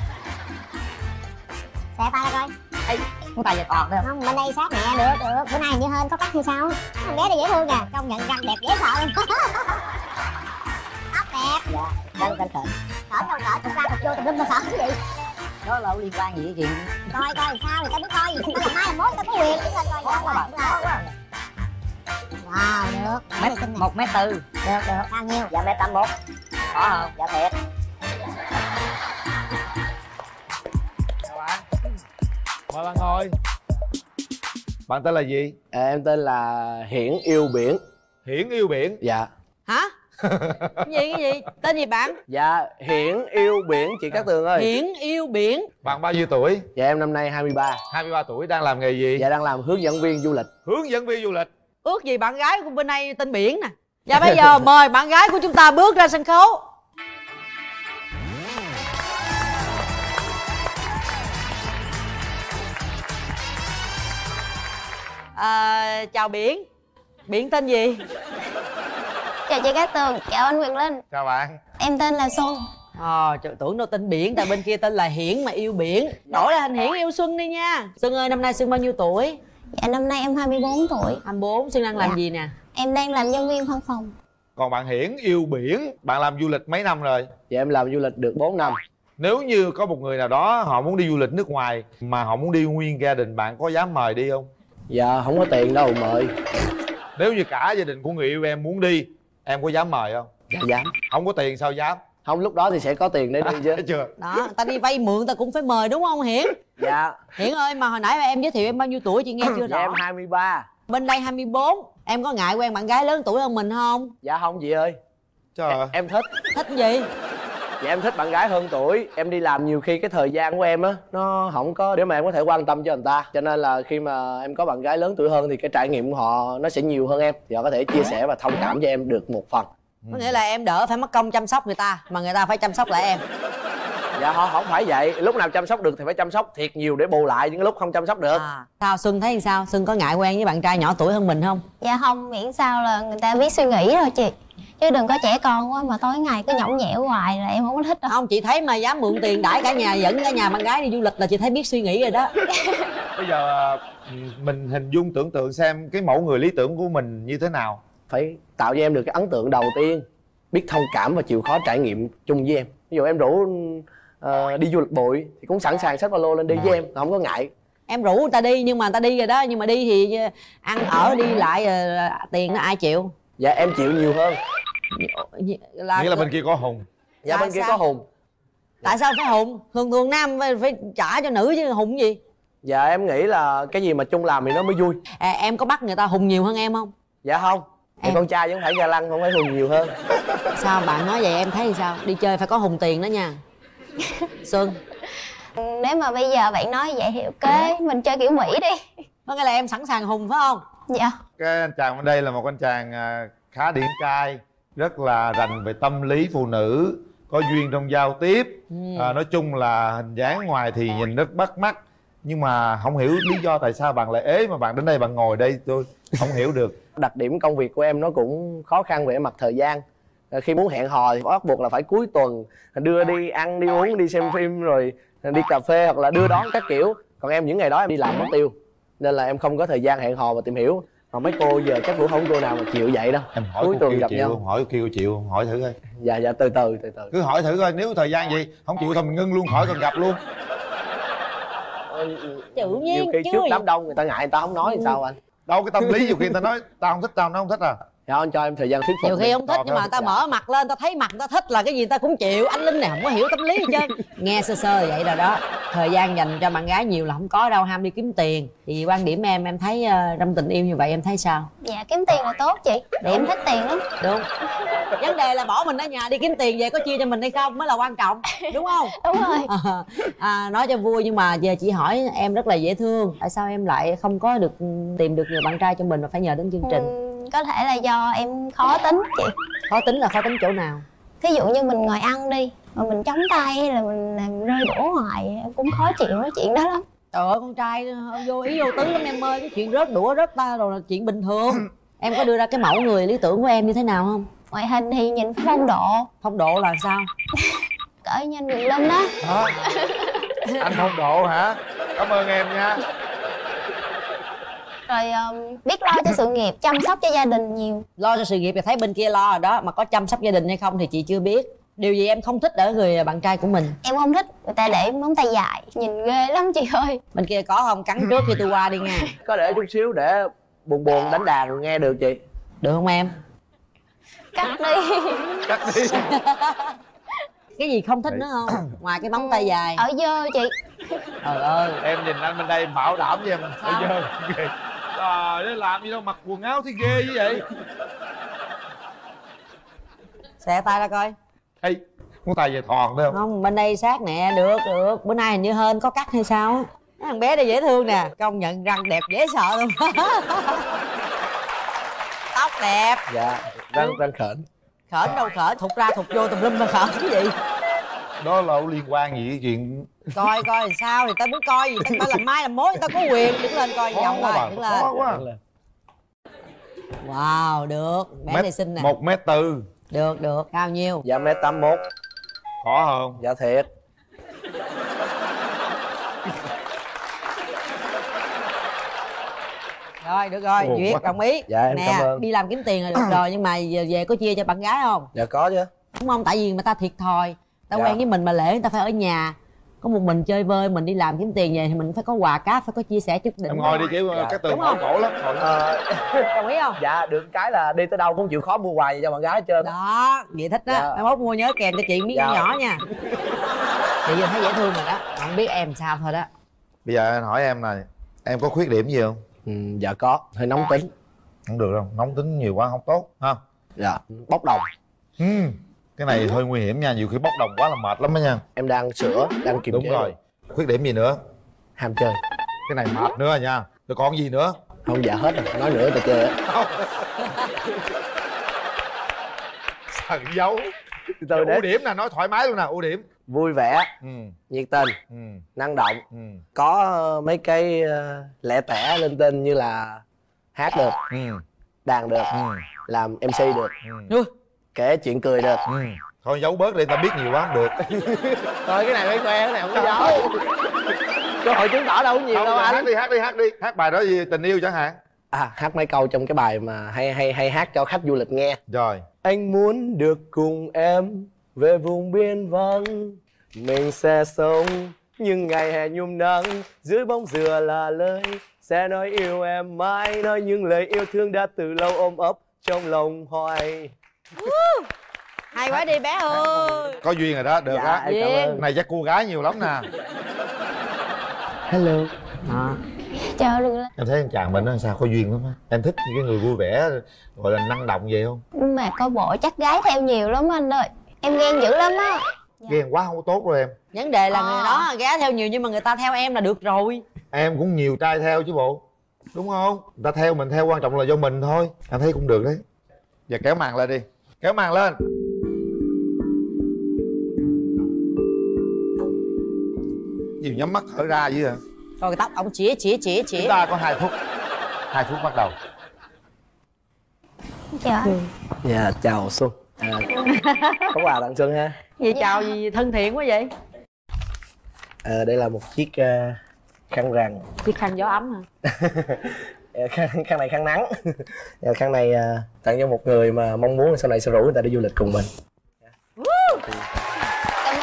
Xẻ tay ra coi. Ê, muốn tay giờ còn phải không? Không, bên đây sát mẹ được. Bữa nay như hên có cắt hay sao? Thằng bé này dễ thương kìa, công nhận răng đẹp dễ sợ luôn. Tóc đẹp. Dạ, đang khởi. Khởi đâu khởi, thực ra thật vô tùm lum tùm khởi cái gì? Đó là liên quan gì với chuyện? Coi sao người ta mới coi gì, làm mai làm mốt ta có quyền đứng lên coi. Wow, được. Mét 1m4. Được. Bao nhiêu? Dạ 1m81. Có không? Dạ thiệt. Chào bạn. Mời bạn ngồi. Bạn tên là gì? Em tên là Hiển Yêu Biển. Hiển Yêu Biển. Dạ. Hả? Cái gì? Tên gì bạn? Dạ, Hiển Yêu Biển chị Cát Tường ơi. Hiển Yêu Biển. Bạn bao nhiêu tuổi? Dạ em năm nay 23. 23 tuổi, đang làm nghề gì? Dạ đang làm hướng dẫn viên du lịch. Hướng dẫn viên du lịch. Ước gì bạn gái của bên đây tên Biển nè. Và bây giờ mời bạn gái của chúng ta bước ra sân khấu. Chào Biển. Biển tên gì? Chào chị Cát Tường, chào anh Quyền Linh. Chào bạn. Em tên là Xuân. Tưởng đâu tên Biển, tại bên kia tên là Hiển mà yêu biển. Đổi là thành Hiển yêu Xuân đi nha. Xuân ơi, năm nay Xuân bao nhiêu tuổi? Dạ năm nay em 24 tuổi. 24, Xuân đang làm gì nè? Em đang làm nhân viên văn phòng. Còn bạn Hiển Yêu Biển, bạn làm du lịch mấy năm rồi? Dạ em làm du lịch được 4 năm. Nếu như có một người nào đó họ muốn đi du lịch nước ngoài mà họ muốn đi nguyên gia đình, bạn có dám mời đi không? Dạ không có tiền đâu mời. Nếu như cả gia đình của người yêu em muốn đi, em có dám mời không? Dạ dám. Không có tiền sao dám? Không, lúc đó thì sẽ có tiền để đi chứ. Thấy chưa? Đó, ta đi vay mượn ta cũng phải mời đúng không Hiển? Dạ. Hiển ơi, mà hồi nãy em giới thiệu em bao nhiêu tuổi chị nghe chưa rõ? Dạ em 23. Bên đây 24. Em có ngại quen bạn gái lớn tuổi hơn mình không? Dạ không chị ơi. Trời ơi. Em thích. Thích gì? Dạ em thích bạn gái hơn tuổi. Em đi làm nhiều khi cái thời gian của em á nó không có để mà em có thể quan tâm cho người ta. Cho nên là khi mà em có bạn gái lớn tuổi hơn thì cái trải nghiệm của họ nó sẽ nhiều hơn em. Thì họ có thể chia sẻ và thông cảm cho em được một phần. Có nghĩa là em đỡ phải mất công chăm sóc người ta, mà người ta phải chăm sóc lại em. Dạ họ không phải vậy. Lúc nào chăm sóc được thì phải chăm sóc thiệt nhiều để bù lại những lúc không chăm sóc được. Sao Xuân thấy sao? Xuân có ngại quen với bạn trai nhỏ tuổi hơn mình không? Dạ không, miễn sao là người ta biết suy nghĩ thôi chị. Chứ đừng có trẻ con quá mà tối ngày cứ nhõng nhẽo hoài là em không có thích đâu. Không, chị thấy mà dám mượn tiền đãi cả nhà, dẫn cả nhà bạn gái đi du lịch là chị thấy biết suy nghĩ rồi đó. Bây giờ mình hình dung tưởng tượng xem cái mẫu người lý tưởng của mình như thế nào. Phải tạo cho em được cái ấn tượng đầu tiên, biết thông cảm và chịu khó trải nghiệm chung với em. Ví dụ em rủ đi du lịch bụi thì cũng sẵn sàng xách ba lô lên đi với em, không có ngại. Em rủ người ta đi nhưng mà người ta đi rồi đó, nhưng mà đi thì ăn ở đi lại tiền nó ai chịu? Dạ em chịu nhiều hơn. Nghĩa là bên kia có Hùng. Dạ bên kia có Hùng. Tại sao phải Hùng? Thường nam phải trả cho nữ chứ Hùng gì? Dạ em nghĩ là cái gì mà chung làm thì nó mới vui. Em có bắt người ta Hùng nhiều hơn em không? Dạ không. Em con trai vẫn phải ga lăng, không phải Hùng nhiều hơn. Sao bạn nói vậy em thấy sao? Đi chơi phải có Hùng tiền đó nha. Xuân. Nếu mà bây giờ bạn nói vậy thì ok, mình chơi kiểu Mỹ đi. Có nghĩa là em sẵn sàng Hùng phải không? Dạ. Cái anh chàng bên đây là một anh chàng khá điển trai, rất là rành về tâm lý phụ nữ, có duyên trong giao tiếp. Nói chung là hình dáng ngoài thì nhìn rất bắt mắt, nhưng mà không hiểu lý do tại sao bạn lại ế mà bạn đến đây bạn ngồi đây tôi không hiểu được. Đặc điểm công việc của em nó cũng khó khăn về mặt thời gian. Khi muốn hẹn hò thì bắt buộc là phải cuối tuần đưa đi ăn, đi uống, đi xem phim, rồi đi cà phê hoặc là đưa đón các kiểu. Còn em những ngày đó em đi làm mất tiêu, nên là em không có thời gian hẹn hò và tìm hiểu. Mà mấy cô giờ chắc cũng không cô nào mà chịu vậy đâu. Em hỏi cuối cô tuần gặp chịu nhau không? Hỏi kêu chịu không? Hỏi thử coi. Dạ từ từ. Cứ hỏi thử coi, nếu thời gian gì không chịu thôi mình ngưng luôn, khỏi cần gặp luôn. Tự nhiên nhiều khi trước đám đông người ta ngại, người ta không nói thì sao anh? Đâu cái tâm lý nhiều khi người ta nói tao không thích, tao nó không thích à. Dạ anh cho em thời gian thuyết phục. Nhiều khi không thích nhưng mà người ta mở mặt lên, ta thấy mặt người ta thích là cái gì ta cũng chịu. Anh Linh này không có hiểu tâm lý hết trơn. Nghe sơ sơ vậy rồi đó. Thời gian dành cho bạn gái nhiều là không có đâu, ham đi kiếm tiền. Thì quan điểm em thấy trong tình yêu như vậy em thấy sao? Dạ kiếm tiền là tốt chị, để em thích tiền lắm. Đúng. Vấn đề là bỏ mình ở nhà đi kiếm tiền về có chia cho mình hay không mới là quan trọng, đúng không? Đúng rồi. Nói cho vui nhưng mà giờ chị hỏi em rất là dễ thương, tại sao em lại không có được tìm được người bạn trai cho mình mà phải nhờ đến chương trình? Có thể là do em khó tính chị. Khó tính là khó tính chỗ nào? Thí dụ như mình ngồi ăn đi mà mình chống tay hay là mình làm rơi đũa hoài, em cũng khó chịu nói chuyện đó lắm. Trời ơi, con trai vô ý vô tứ lắm em ơi. Cái chuyện rớt đũa rớt ta rồi là chuyện bình thường. Em có đưa ra cái mẫu người lý tưởng của em như thế nào không? Ngoại hình thì nhìn phong độ. Phong độ là sao? Cỡ như anh Quyền Linh á. Anh phong độ hả? Cảm ơn em nha. Rồi biết lo cho sự nghiệp, chăm sóc cho gia đình nhiều. Lo cho sự nghiệp thì thấy bên kia lo rồi đó. Mà có chăm sóc gia đình hay không thì chị chưa biết. Điều gì em không thích ở người bạn trai của mình? Em không thích người ta để móng tay dài, nhìn ghê lắm chị ơi. Bên kia có không? Cắn trước khi tôi qua đi nha. Có để chút xíu để buồn buồn đánh đàn rồi nghe được chị. Được không em? Cắt đi. Cắt đi. Cái gì không thích nữa không? Ngoài cái móng tay dài. Ở dơ chị. Trời ơi. Em nhìn anh bên đây bảo đảm với em. Bây giờ trời ơi, làm gì đâu, mặc quần áo thì ghê như vậy. Xẻ tay ra coi. Ê, muốn tay về thòn đấy không? Không, bên đây sát nè, được. Bữa nay hình như hên có cắt hay sao á. Thằng bé đây dễ thương nè, công nhận răng đẹp dễ sợ luôn. Tóc đẹp. Dạ, răng khểnh. Khểnh đâu khểnh, thụt ra thụt vô tùm lum mà khểnh cái gì. Đó là liên quan gì cái chuyện. Coi sao thì tao muốn coi gì, tao làm mai làm mối, tao có quyền đứng lên coi vòng coi, đứng lên. Quá. Wow, được, bé này xinh nè. 1m4. Được, cao nhiêu? Dạ 1m81. Khó không? Dạ thiệt. Rồi, được rồi, duyệt, đồng ý. Dạ em nè, cảm ơn. đi làm kiếm tiền là được rồi, nhưng mà về có chia cho bạn gái không? Dạ có chứ. Đúng không? Tại vì người ta thiệt thòi. Ta quen với mình mà lễ người ta phải ở nhà, có một mình chơi vơi, mình đi làm kiếm tiền về thì mình phải có quà cáp, phải có chia sẻ chút đỉnh. Em ngồi đi chứ các tường khổ khổ lắm. Đồng ý không? Dạ, được cái là đi tới đâu cũng chịu khó mua quà gì cho bạn gái hết trơn. Đó, vậy thích đó. Dạ. Mai mốt mua nhớ kèm cho chị miếng nhỏ nha. Chị giờ thấy dễ thương rồi đó, không biết em sao thôi đó. Bây giờ anh hỏi em này, em có khuyết điểm gì không? Dạ có, hơi nóng tính. Không được đâu, nóng tính nhiều quá không tốt ha. Dạ, bốc đồng. Cái này hơi nguy hiểm nha, nhiều khi bốc đồng quá là mệt lắm đó nha. Em đang sửa, đang kiềm chế. Đúng rồi. Khuyết điểm gì nữa? Ham chơi. Cái này mệt nữa rồi nha. Rồi còn gì nữa? Không, dạ hết rồi, nói nữa ta chơi á. Sao giấu? Từ ưu điểm nè, nói thoải mái luôn nè, ưu điểm. Vui vẻ, nhiệt tình, năng động, có mấy cái lẻ tẻ linh tinh như là hát được, đàn được, làm MC được, kể chuyện cười được. Thôi giấu bớt đi, ta biết nhiều quá không được. Thôi cái này phải khoe, cái này không có giấu. Cơ hội chứng tỏ đâu có nhiều đâu anh. Hát đi. Hát bài đó gì, tình yêu chẳng hạn. Hát mấy câu trong cái bài mà hay hát cho khách du lịch nghe. Rồi. Anh muốn được cùng em về vùng biên vắng, mình sẽ sống những ngày hè nhung nắng, dưới bóng dừa là lời sẽ nói yêu em mãi, nói những lời yêu thương đã từ lâu ôm ấp trong lòng hoài. Hay quá đi bé ơi. Có duyên rồi đó, được Dạ, á. em cảm ơn. Này chắc cô gái nhiều lắm nè. Hello. Chào đừng lên. Em thấy anh chàng mình nó sao có duyên lắm á. Em thích những cái người vui vẻ, gọi là năng động vậy không? Nhưng mà coi bộ chắc gái theo nhiều lắm anh ơi. Em ghen dữ lắm á. Ghen quá không có tốt rồi em. Vấn đề là người đó ghé theo nhiều nhưng mà người ta theo em là được rồi. Em cũng nhiều trai theo chứ bộ. Đúng không? Người ta theo mình theo, quan trọng là do mình thôi. Em thấy cũng được đấy. Giờ kéo màn lên đi. Kéo màn lên. Nhiều nhắm mắt thở ra dữ hả? Coi cái tóc ông chĩa. Chúng ta có 2 phút. 2 phút bắt đầu. Chào anh. Dạ, chào Xuân. Có quà tặng Xuân ha. Gì chào gì thân thiện quá vậy? Đây là một chiếc khăn rằn. Chiếc khăn gió ấm hả? Khăn này khăn nắng. Khăn này tặng cho một người mà mong muốn sau này sẽ rủ người ta đi du lịch cùng mình. Cảm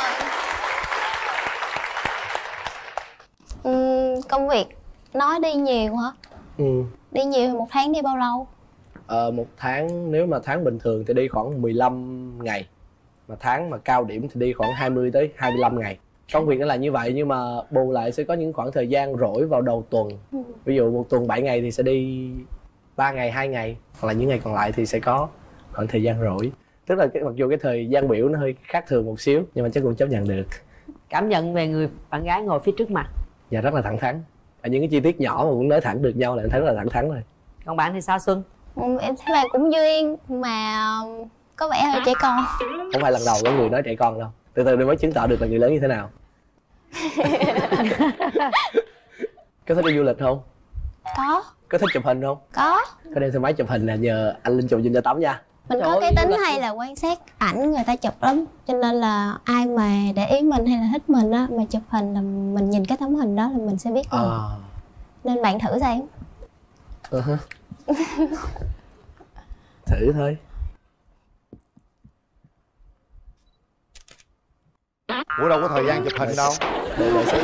ơn. Công việc nói đi nhiều hả? Đi nhiều thì một tháng đi bao lâu? Một tháng, nếu mà tháng bình thường thì đi khoảng 15 ngày. Mà tháng mà cao điểm thì đi khoảng 20 tới 25 ngày. Công việc nó là như vậy nhưng mà bù lại sẽ có những khoảng thời gian rỗi vào đầu tuần. Ví dụ một tuần 7 ngày thì sẽ đi 3 ngày, 2 ngày. Hoặc là những ngày còn lại thì sẽ có khoảng thời gian rỗi. Tức là mặc dù cái thời gian biểu nó hơi khác thường một xíu nhưng mà chắc cũng chấp nhận được. Cảm nhận về người bạn gái ngồi phía trước mặt? Dạ rất là thẳng thắn. Ở những cái chi tiết nhỏ mà cũng nói thẳng được nhau là em thấy rất là thẳng thắn rồi. Còn bạn thì sao Xuân? Em thấy bạn cũng duyên mà có vẻ hơi trẻ con. Không phải lần đầu có người nói trẻ con đâu. Từ từ mới chứng tỏ được là người lớn như thế nào. Có thích đi du lịch không? Có. Có thích chụp hình không? Có. Có đem xe máy chụp hình là nhờ anh Linh chụp cho tấm nha. Mình có cái tính hay là quan sát ảnh người ta chụp lắm. Cho nên là ai mà để ý mình hay là thích mình á, mà chụp hình là mình nhìn cái tấm hình đó là mình sẽ biết liền. Nên bạn thử xem. Thử thôi. Ủa đâu có thời gian chụp hình đâu. Đợi xíu.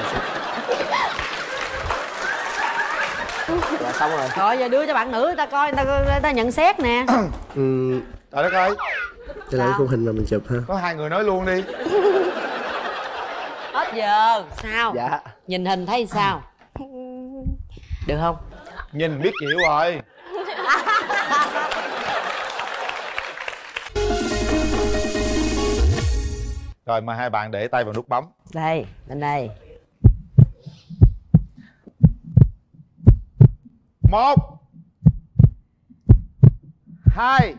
Dạ xong rồi. Thôi giờ đưa cho bạn nữ người ta coi, người ta nhận xét nè. Trời đất ơi. Đây là cái khung hình mà mình chụp ha. Có 2 người nói luôn đi. Hết giờ. Sao? Dạ. Nhìn hình thấy sao? Được không? Nhìn biết chịu rồi. Rồi mời hai bạn để tay vào nút bấm. Đây, bên đây. 1 2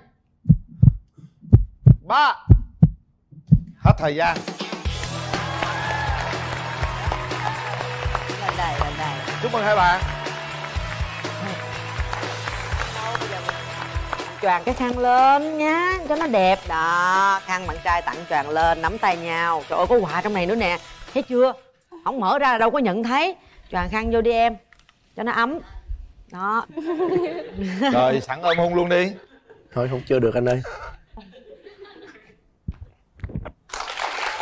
3. Hết thời gian. Lên đây. Chúc mừng hai bạn. Choàng cái khăn lên nhá, cho nó đẹp. Đó, khăn bạn trai tặng choàng lên, nắm tay nhau. Trời ơi, có quà trong này nữa nè. Thấy chưa? Không mở ra là đâu có nhận thấy. Choàng khăn vô đi em, cho nó ấm. Đó. Rồi sẵn ôm hôn luôn đi. Thôi không chưa được anh ơi.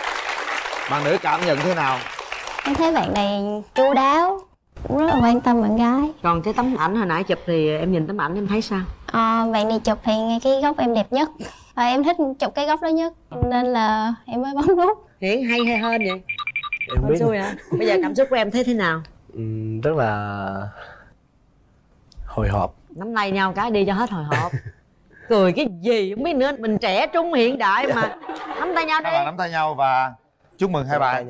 Bạn nữ cảm nhận thế nào? Em thấy bạn này chu đáo, cũng rất là quan tâm bạn gái. Còn cái tấm ảnh hồi nãy chụp thì em nhìn tấm ảnh em thấy sao? Bạn này chụp thì ngay cái góc em đẹp nhất, và em thích chụp cái góc đó nhất, nên là em mới bấm nút. Hiển hay hay hơn vậy? Em biết xui hả? Bây giờ cảm xúc của em thấy thế nào? Rất là hồi hộp. Nắm tay nhau cái đi cho hết hồi hộp. Cười cái gì không biết nữa, mình trẻ trung hiện đại mà. Nắm tay nhau đi. Các bạn nắm tay nhau và chúc mừng hai bạn.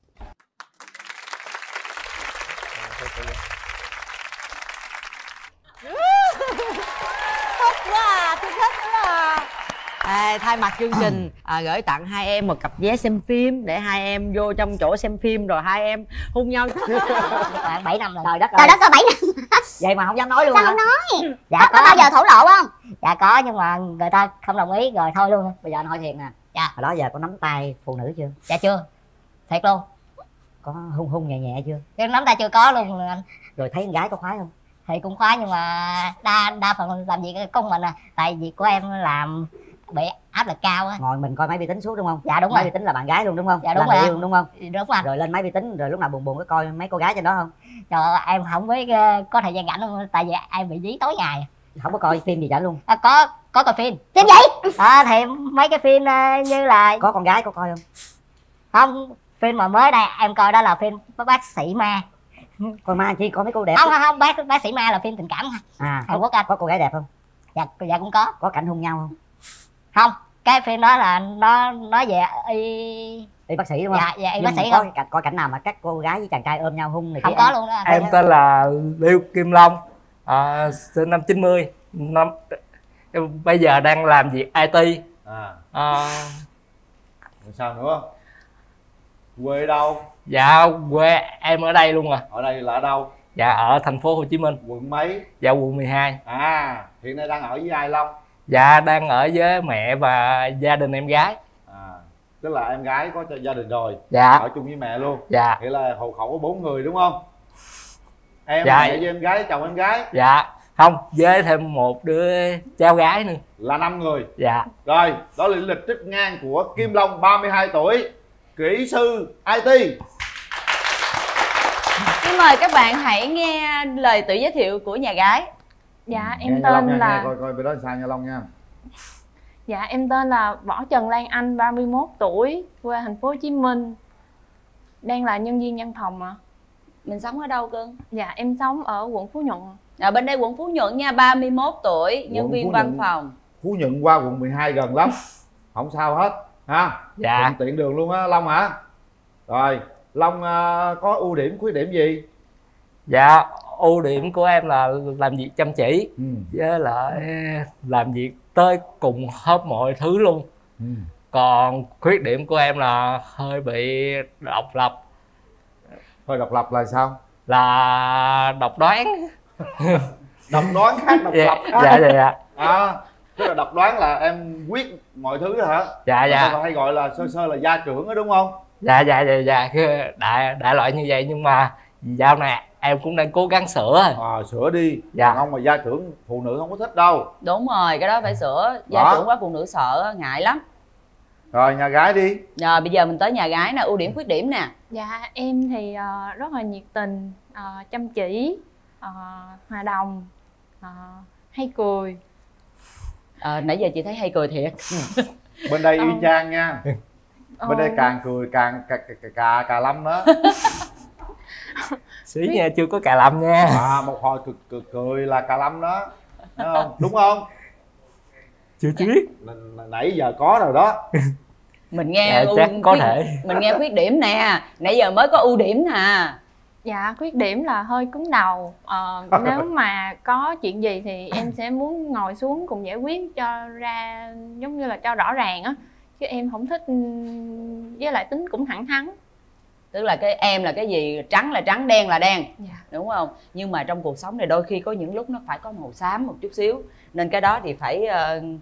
Thích quá à, tôi thích quá à. Thay mặt chương trình gửi tặng hai em một cặp vé xem phim để hai em vô trong chỗ xem phim rồi hai em hôn nhau. Bạn 7 năm rồi. Trời đất ơi 7 năm. Vậy mà không dám nói luôn Sao hả? không nói? Dạ có bao giờ thổ lộ không? Dạ có, nhưng mà người ta không đồng ý rồi thôi luôn. Bây giờ anh hỏi thiệt nè. Dạ. Hồi đó giờ có nắm tay phụ nữ chưa? Dạ chưa. Thiệt luôn. Có hôn hôn nhẹ nhẹ chưa? Cái nắm tay chưa có luôn anh. Rồi thấy con gái có khoái không? Thì cũng khoái, nhưng mà đa phần làm việc công mình à. Tại việc của em làm bị áp lực cao á. Ngồi mình coi máy vi tính suốt đúng không? Dạ đúng máy rồi. vi tính là bạn gái luôn đúng không? Dạ đúng là rồi. người yêu luôn đúng không? Đúng rồi. Rồi lên máy vi tính rồi lúc nào buồn buồn có coi mấy cô gái trên đó không? Trời ơi, em không biết có thời gian rảnh không, tại vì em bị dí tối ngày. Không có coi phim gì cả luôn? Có coi phim. Phim gì? Thì mấy cái phim như là Có con gái có coi không? không, phim mà mới đây em coi đó là phim Bác Sĩ Ma. Coi ma chi coi mấy cô đẹp? Không, bác Sĩ Ma là phim tình cảm. Hàn Quốc anh. Có cô gái đẹp không? Dạ cũng có. Có cảnh hôn nhau không? Không, cái phim đó là nó nói về y bác sĩ đúng không? Dạ y bác sĩ có không? có cảnh nào mà các cô gái với chàng trai ôm nhau hung này Không kia có em? luôn đó. Em tên là Liêu Kim Long, sinh năm 90, em bây giờ đang làm việc IT. Sao nữa? Quê đâu? Dạ quê em ở đây luôn à. Ở đây là ở đâu? Dạ ở thành phố Hồ Chí Minh. Quận mấy? Dạ quận 12. Hiện nay đang ở với ai Long? Dạ đang ở với mẹ và gia đình em gái. Tức là em gái có gia đình rồi. Dạ. Ở chung với mẹ luôn. Dạ. Nghĩa là hộ khẩu có 4 người đúng không? Em dạ. Mẹ với em gái, chồng em gái. Dạ. Không, với thêm một đứa cháu gái nữa. Là 5 người. Dạ. Rồi, đó là lịch trích ngang của Kim Long 32 tuổi, kỹ sư IT. Xin mời các bạn hãy nghe lời tự giới thiệu của nhà gái. Dạ em tên là coi bên đó sao nha Long nha. Dạ em tên là Võ Trần Lan Anh, 31 tuổi, quê thành phố Hồ Chí Minh. Đang là nhân viên văn phòng ạ. Mình sống ở đâu cưng? Dạ em sống ở quận Phú Nhuận. Ở bên đây quận Phú Nhuận nha, 31 tuổi, nhân viên văn phòng. Phú Nhuận qua quận 12 gần lắm. Không sao hết ha. Dạ. Thuận tiện đường luôn á Long hả? Rồi, Long có ưu điểm khuyết điểm gì? Dạ, ưu điểm của em là làm việc chăm chỉ, với lại làm việc tới cùng hết mọi thứ luôn. Còn khuyết điểm của em là hơi bị độc lập. Hơi độc lập là sao? Là độc đoán. Độc đoán khác độc lập khác. Dạ. Tức là độc đoán là em quyết mọi thứ đó hả? Dạ. Người ta hay gọi là sơ là gia trưởng đó đúng không? Dạ, đại loại như vậy, nhưng mà dạo này em cũng đang cố gắng sửa. Sửa đi. Dạ. Không mà gia trưởng phụ nữ không có thích đâu. Đúng rồi, cái đó phải sửa. Gia trưởng quá phụ nữ sợ, ngại lắm. Rồi nhà gái đi. Rồi bây giờ mình tới nhà gái nè, ưu điểm khuyết điểm nè. Dạ em thì rất là nhiệt tình, chăm chỉ, hòa đồng, hay cười. Nãy giờ chị thấy hay cười thiệt. Bên đây y chang nha. Bên đây càng cười càng cà lâm đó. Xí nha, chưa có cà lâm nha. Một hồi cười là cà lâm đó. Đúng không? Đúng không? Chưa biết. Nãy giờ có rồi đó. Mình nghe chắc có thể. Mình nghe khuyết điểm nè, nãy giờ mới có ưu điểm nè. Dạ khuyết điểm là hơi cứng đầu. Nếu mà có chuyện gì thì em sẽ muốn ngồi xuống cùng giải quyết cho ra, giống như là cho rõ ràng á, chứ em không thích, với lại tính cũng thẳng thắn. Tức là cái em là cái gì trắng là trắng, đen là đen. Dạ. Đúng không? Nhưng mà trong cuộc sống này đôi khi có những lúc nó phải có màu xám một chút xíu, nên cái đó thì phải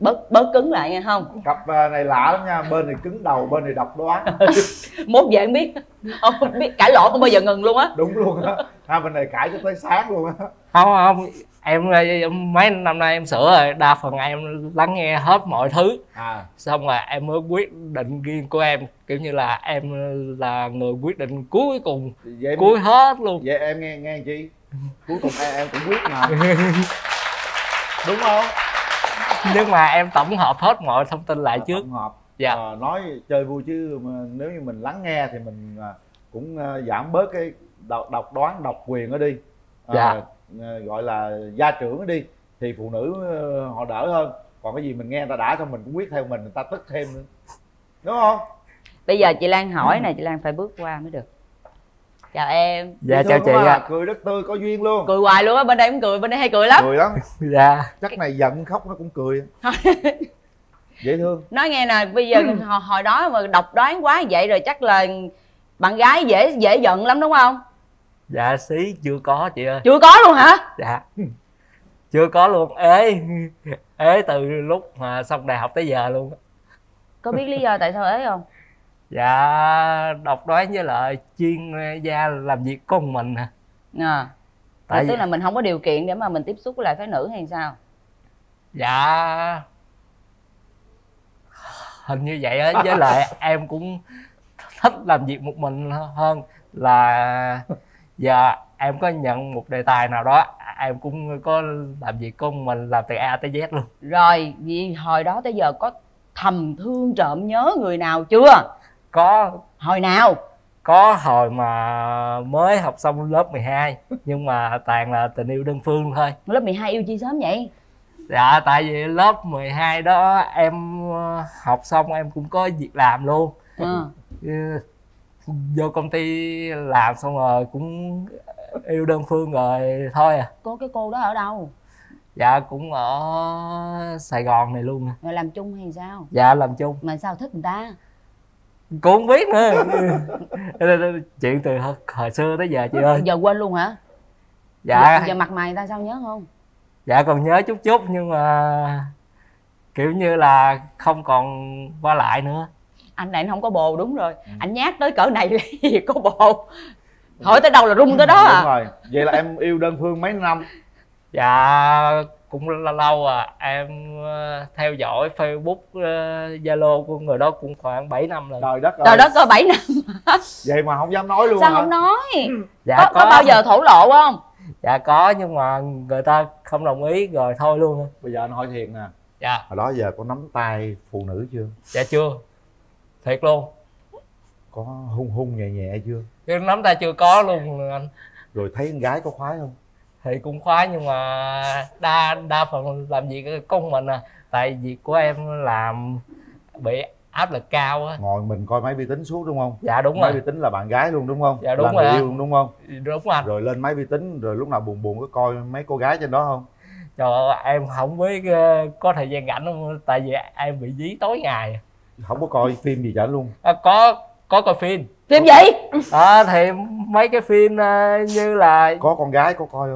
bớt cứng lại nghe không? Cặp này lạ lắm nha, bên này cứng đầu, bên này độc đoán. Mốt về em biết, không biết cãi lộn không bao giờ ngừng luôn á. Đúng luôn á, hai bên này cãi cho tới sáng luôn á. Không, em mấy năm nay em sửa rồi, đa phần em lắng nghe hết mọi thứ, xong rồi em mới quyết định riêng của em, kiểu như là em là người quyết định cuối cùng, cuối hết luôn. Vậy em nghe chi? Cuối cùng em cũng quyết mà. Đúng không? Nhưng mà em tổng hợp hết mọi thông tin lại trước. Tổng hợp. Dạ. Nói chơi vui chứ mà nếu như mình lắng nghe thì mình cũng giảm bớt cái độc đoán, độc quyền ở đi. Dạ. Gọi là gia trưởng ở đi thì phụ nữ họ đỡ hơn. Còn cái gì mình nghe người ta đã xong mình cũng quyết theo mình, người ta tức thêm nữa, đúng không? Bây giờ chị Lan hỏi này, chị Lan phải bước qua mới được. Chào em. Dạ chào chị ạ. Cười rất tươi, có duyên luôn. Cười hoài luôn á, bên đây cũng cười, bên đây hay cười lắm. Cười lắm. Dạ. Chắc này giận khóc nó cũng cười. Dễ thương. Nói nghe nè, bây giờ hồi đó mà độc đoán quá vậy rồi chắc là bạn gái dễ giận lắm đúng không? Dạ xí chưa có chị ơi. Chưa có luôn hả? Dạ. Chưa có luôn, ế từ lúc mà xong đại học tới giờ luôn. Có biết lý do tại sao ế không? Dạ độc đoán với lại chuyên gia làm việc con mình hả? Tại tức là mình không có điều kiện để mà mình tiếp xúc với lại phái nữ hay sao? Dạ hình như vậy á, với lại em cũng thích làm việc một mình hơn là giờ em có nhận một đề tài nào đó em cũng có làm việc con mình, làm từ A tới Z luôn. Rồi vì hồi đó tới giờ có thầm thương trộm nhớ người nào chưa? Có. Hồi nào? Có hồi mà mới học xong lớp 12 nhưng mà toàn là tình yêu đơn phương thôi. Lớp 12 yêu chi sớm vậy? Dạ tại vì lớp 12 đó em học xong em cũng có việc làm luôn. Vô công ty làm xong rồi cũng yêu đơn phương rồi thôi à. Có cái cô đó ở đâu? Dạ cũng ở Sài Gòn này luôn. Rồi làm chung hay sao? Dạ làm chung. Mà sao thích người ta? Cô không biết nữa. Chuyện từ hồi xưa tới giờ chị ơi. Giờ quên luôn hả? Dạ. Giờ mặt mày người ta sao nhớ không? Dạ còn nhớ chút chút nhưng mà kiểu như là không còn qua lại nữa. Anh này anh không có bồ, đúng rồi. Anh nhát tới cỡ này lấy gì có bồ. Hỏi tới đâu là rung tới đó à. Đúng rồi. Vậy là em yêu đơn phương mấy năm? Dạ cũng lâu à. Em theo dõi Facebook, Zalo của người đó cũng khoảng 7 năm rồi. Trời đất ơi. Trời đất ơi, 7 năm. Vậy mà không dám nói luôn sao hả? Không nói? Dạ có bao giờ thổ lộ không? Dạ có nhưng mà người ta không đồng ý rồi thôi luôn. Bây giờ anh hỏi thiệt nè. Dạ. Hồi đó giờ có nắm tay phụ nữ chưa? Dạ chưa. Thiệt luôn. Có hung nhẹ nhẹ chưa? Cái nắm tay chưa có luôn anh. Rồi thấy con gái có khoái không? Thì cũng khoái nhưng mà đa phần làm việc con mình à. Tại việc của em làm bị áp lực cao á. Ngồi mình coi máy vi tính suốt đúng không? Dạ đúng máy rồi. vi tính là bạn gái luôn đúng không? Dạ đúng là rồi. người yêu luôn đúng không? Đúng anh. Rồi lên máy vi tính rồi lúc nào buồn có coi mấy cô gái trên đó không? Trời ơi, em không biết có thời gian rảnh không, tại vì em bị dí tối ngày. Không có coi phim gì cả luôn? Có coi phim. Phim gì? Thì mấy cái phim như là có con gái có coi không?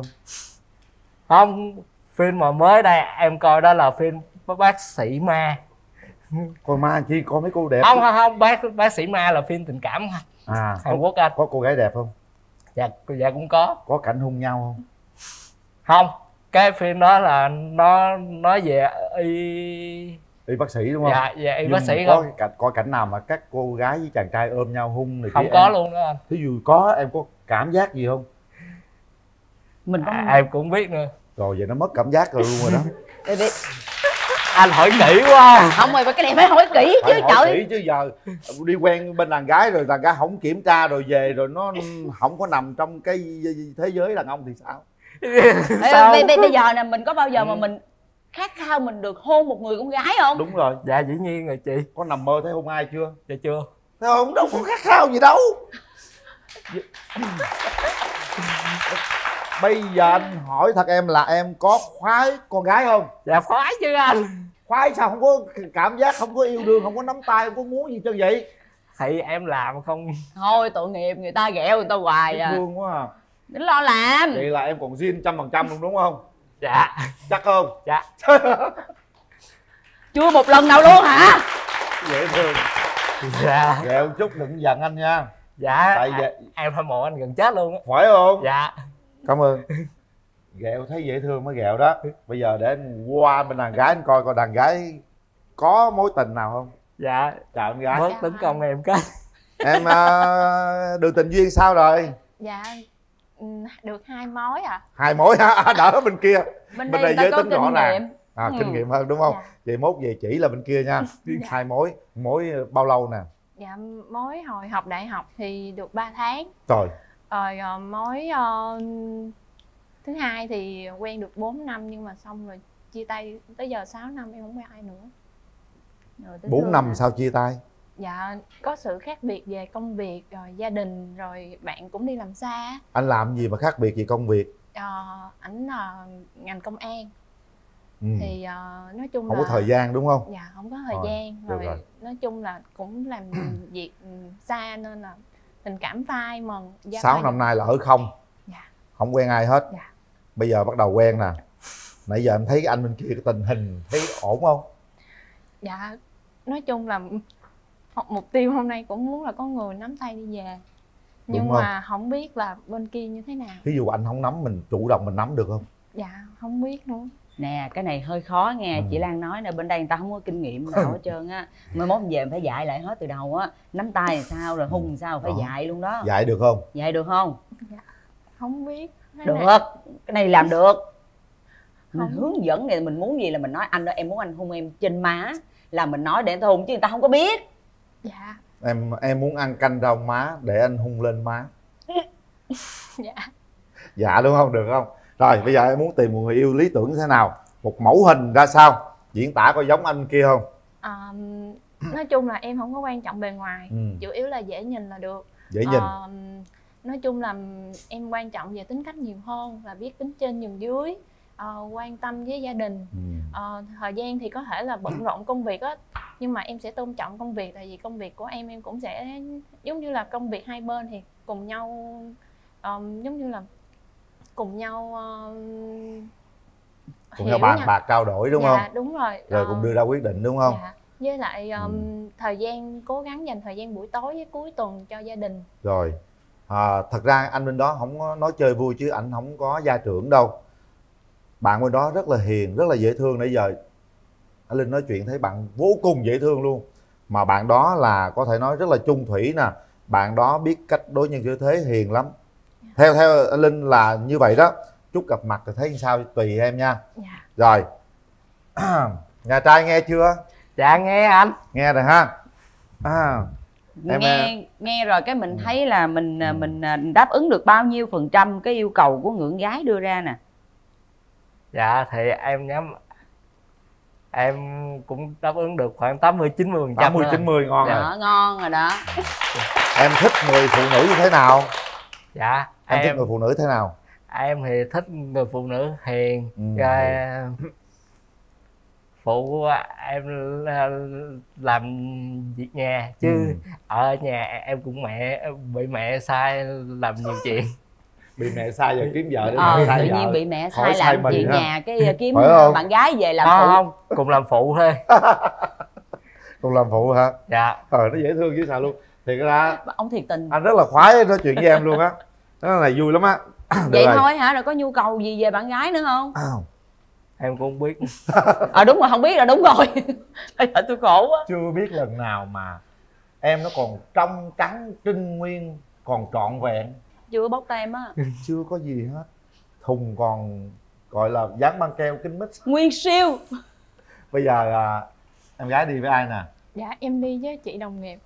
Không, phim mà mới đây em coi đó là phim Bác Sĩ Ma. Coi ma chi, coi mấy cô đẹp. Không, bác Sĩ Ma là phim tình cảm Hàn Quốc anh. Có cô gái đẹp không? Dạ cũng có. Có cảnh hung nhau không? Không, cái phim đó là nó nói về y bác sĩ đúng không? Dạ y bác sĩ có không? Có cảnh nào mà các cô gái với chàng trai ôm nhau hung này? Không có luôn đó anh. Thí dụ có em có cảm giác gì không? Mình có em cũng biết nữa. Rồi vậy nó mất cảm giác rồi luôn rồi đó. Anh hỏi kỹ quá. Không rồi, cái này phải hỏi kỹ chứ hỏi trời. Kỹ chứ giờ đi quen bên đàn gái rồi đàn gái không kiểm tra rồi về rồi nó không có nằm trong cái thế giới đàn ông thì sao? Bây giờ nè, mình có bao giờ mà mình khát khao mình được hôn một người con gái không? Đúng rồi. Dạ dĩ nhiên rồi chị. Có nằm mơ thấy hôn ai chưa? Dạ chưa. Thấy không? Đâu có khát khao gì đâu. Bây giờ anh hỏi thật em là em có khoái con gái không? Dạ khoái chứ anh. Khoái sao không có cảm giác, không có yêu đương, không có nắm tay, không có muốn gì trơn vậy? Thì em làm không. Thôi tội nghiệp người ta, ghẹo người ta hoài à. Thương quá à. Đừng lo làm. Vậy là em còn zin 100% luôn đúng không? Dạ. Chắc không? Dạ. Chưa một lần nào luôn hả? Dễ thương. Dạ. Ghẹo chút đừng giận anh nha. Dạ. Tại em hâm mộ anh gần chết luôn á. phải không? Dạ. Cảm ơn. Ghẹo thấy dễ thương mới ghẹo đó. Bây giờ để anh qua bên đàn gái anh coi coi đàn gái có mối tình nào không. Dạ. Chào em gái. Bớt tính công em cái. Em đường tình duyên sao rồi? Dạ được 2 mối à. 2 mối hả? Đỡ bên kia. Bên Bên đây đây người ta giới có tính kinh rõ ràng. nghiệm. Kinh nghiệm hơn đúng không? Dạ. Vậy mốt về chỉ là bên kia nha. 2 mối. Mối bao lâu nè? Dạ mối hồi học đại học thì được 3 tháng. Rồi. Rồi mối thứ hai thì quen được 4 năm nhưng mà xong rồi chia tay tới giờ 6 năm em không quen ai nữa. Rồi 4 năm sao chia tay? Dạ có sự khác biệt về công việc rồi gia đình rồi bạn cũng đi làm xa. Anh làm gì mà khác biệt về công việc? Ảnh là ngành công an. Ừ. Thì nói chung không là có thời gian đúng không? Dạ không có thời Rồi, gian được rồi. rồi. Nói chung là cũng làm việc xa nên là tình cảm phai mần. 6 năm nay là ở không? Dạ. Không quen ai hết? Dạ. Bây giờ bắt đầu quen nè. Nãy giờ em thấy cái anh bên kia cái tình hình thấy ổn không? Dạ nói chung là mục tiêu hôm nay cũng muốn là có người nắm tay đi về. Nhưng Đúng không? mà không biết là bên kia như thế nào. Ví dụ anh không nắm, mình chủ động mình nắm được không? Dạ không biết nữa. Nè cái này hơi khó nghe. Chị Lan nói nè, bên đây người ta không có kinh nghiệm nào hết trơn á. Mai mốt về phải dạy lại hết từ đầu á. Nắm tay làm sao rồi hung làm sao phải dạy luôn đó. Dạy được không? Dạy được không? Dạ không biết. Cái Được, này- cái này làm được. Mình Không. hướng dẫn này, mình muốn gì là mình nói anh đó, em muốn anh hung em trên má là mình nói để người ta hung chứ người ta không có biết. Dạ. Em muốn ăn canh rau má để anh hung lên má. Dạ. Dạ đúng không? Được không? Rồi bây giờ em muốn tìm một người yêu lý tưởng như thế nào? Một mẫu hình ra sao? Diễn tả coi giống anh kia không? Nói chung là em không có quan trọng bề ngoài. Ừ. Chủ yếu là dễ nhìn là được. Dễ nhìn. Nói chung là em quan trọng về tính cách nhiều hơn, là biết tính trên nhường dưới, quan tâm với gia đình. Thời gian thì có thể là bận rộn công việc á, nhưng mà em sẽ tôn trọng công việc. Tại vì công việc của em cũng sẽ giống như là công việc hai bên thì cùng nhau giống như là cùng nhau Cùng nhau bàn bạc trao đổi đúng không? Dạ đúng rồi. Rồi cùng đưa ra quyết định đúng không? Dạ. Với lại thời gian, cố gắng dành thời gian buổi tối với cuối tuần cho gia đình. Rồi thật ra anh bên đó không có nói chơi vui chứ anh không có gia trưởng đâu. Bạn bên đó rất là hiền, rất là dễ thương. Nãy giờ anh Linh nói chuyện thấy bạn vô cùng dễ thương luôn. Mà bạn đó là có thể nói rất là chung thủy nè. Bạn đó biết cách đối nhân xử thế, hiền lắm. Theo anh Linh là như vậy đó. Chút gặp mặt thì thấy sao tùy em nha. Dạ. Rồi nhà trai nghe chưa? Dạ nghe anh. Nghe rồi ha. Em nghe rồi cái mình thấy là mình đáp ứng được bao nhiêu % cái yêu cầu của người gái đưa ra nè. Dạ thì em cũng đáp ứng được khoảng 80-90%. 80-90 ngon Đó, rồi. ngon rồi đó. Em thích người phụ nữ như thế nào? Dạ Em thích người phụ nữ thế nào? Em thì thích người phụ nữ hiền, rồi phụ em làm việc nhà chứ ở nhà em cũng bị mẹ sai làm nhiều chuyện. Bị mẹ sai giờ kiếm vợ để Tự nhiên bị mẹ sai làm chuyện nhà cái kiếm bạn gái về làm phụ. Không, cùng làm phụ thôi. Cùng làm phụ hả? Dạ. Nó dễ thương chứ sao luôn. Thì ra ông thiệt tình, anh rất là khoái nói chuyện với em luôn á. Nó này vui lắm á. vậy thôi hả? Rồi có nhu cầu gì về bạn gái nữa không? Em cũng không biết. Đúng rồi, không biết là đúng rồi. Tôi khổ quá. Chưa biết lần nào mà em nó còn trong trắng trinh nguyên, còn trọn vẹn. Chưa bóc tem á. Chưa có gì hết. Thùng còn gọi là dán băng keo kín mít. Nguyên siêu. Bây giờ em gái đi với ai nè? Dạ em đi với chị đồng nghiệp.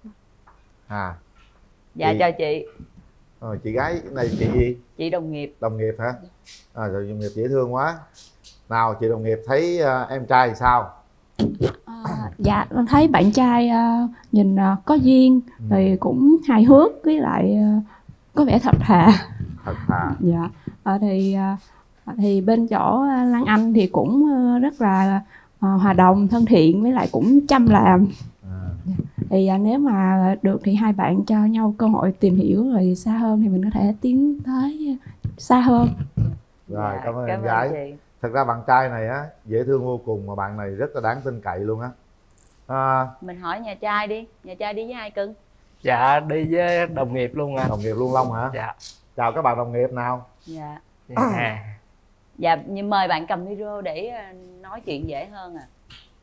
Dạ chào chị. Chị gái này chị gì? Chị đồng nghiệp. Đồng nghiệp hả? Rồi đồng nghiệp dễ thương quá. Nào chị đồng nghiệp thấy em trai thì sao? Dạ con thấy bạn trai nhìn có duyên, rồi cũng hài hước, với lại có vẻ thật thà. Thật thà. Dạ. Thì bên chỗ Lan Anh thì cũng rất là hòa đồng, thân thiện, với lại cũng chăm làm. Thì nếu mà được thì hai bạn cho nhau cơ hội tìm hiểu rồi xa hơn thì mình có thể tiến tới xa hơn. Rồi cảm ơn em gái. Thật ra bạn trai này á dễ thương vô cùng, mà bạn này rất là đáng tin cậy luôn á. Mình hỏi nhà trai đi, nhà trai đi với ai cưng? Dạ đi với đồng nghiệp luôn ạ. Đồng nghiệp luôn Long hả? Dạ. Chào các bạn đồng nghiệp nào. Dạ. Dạ. Dạ, nhưng mời bạn cầm micro để nói chuyện dễ hơn à.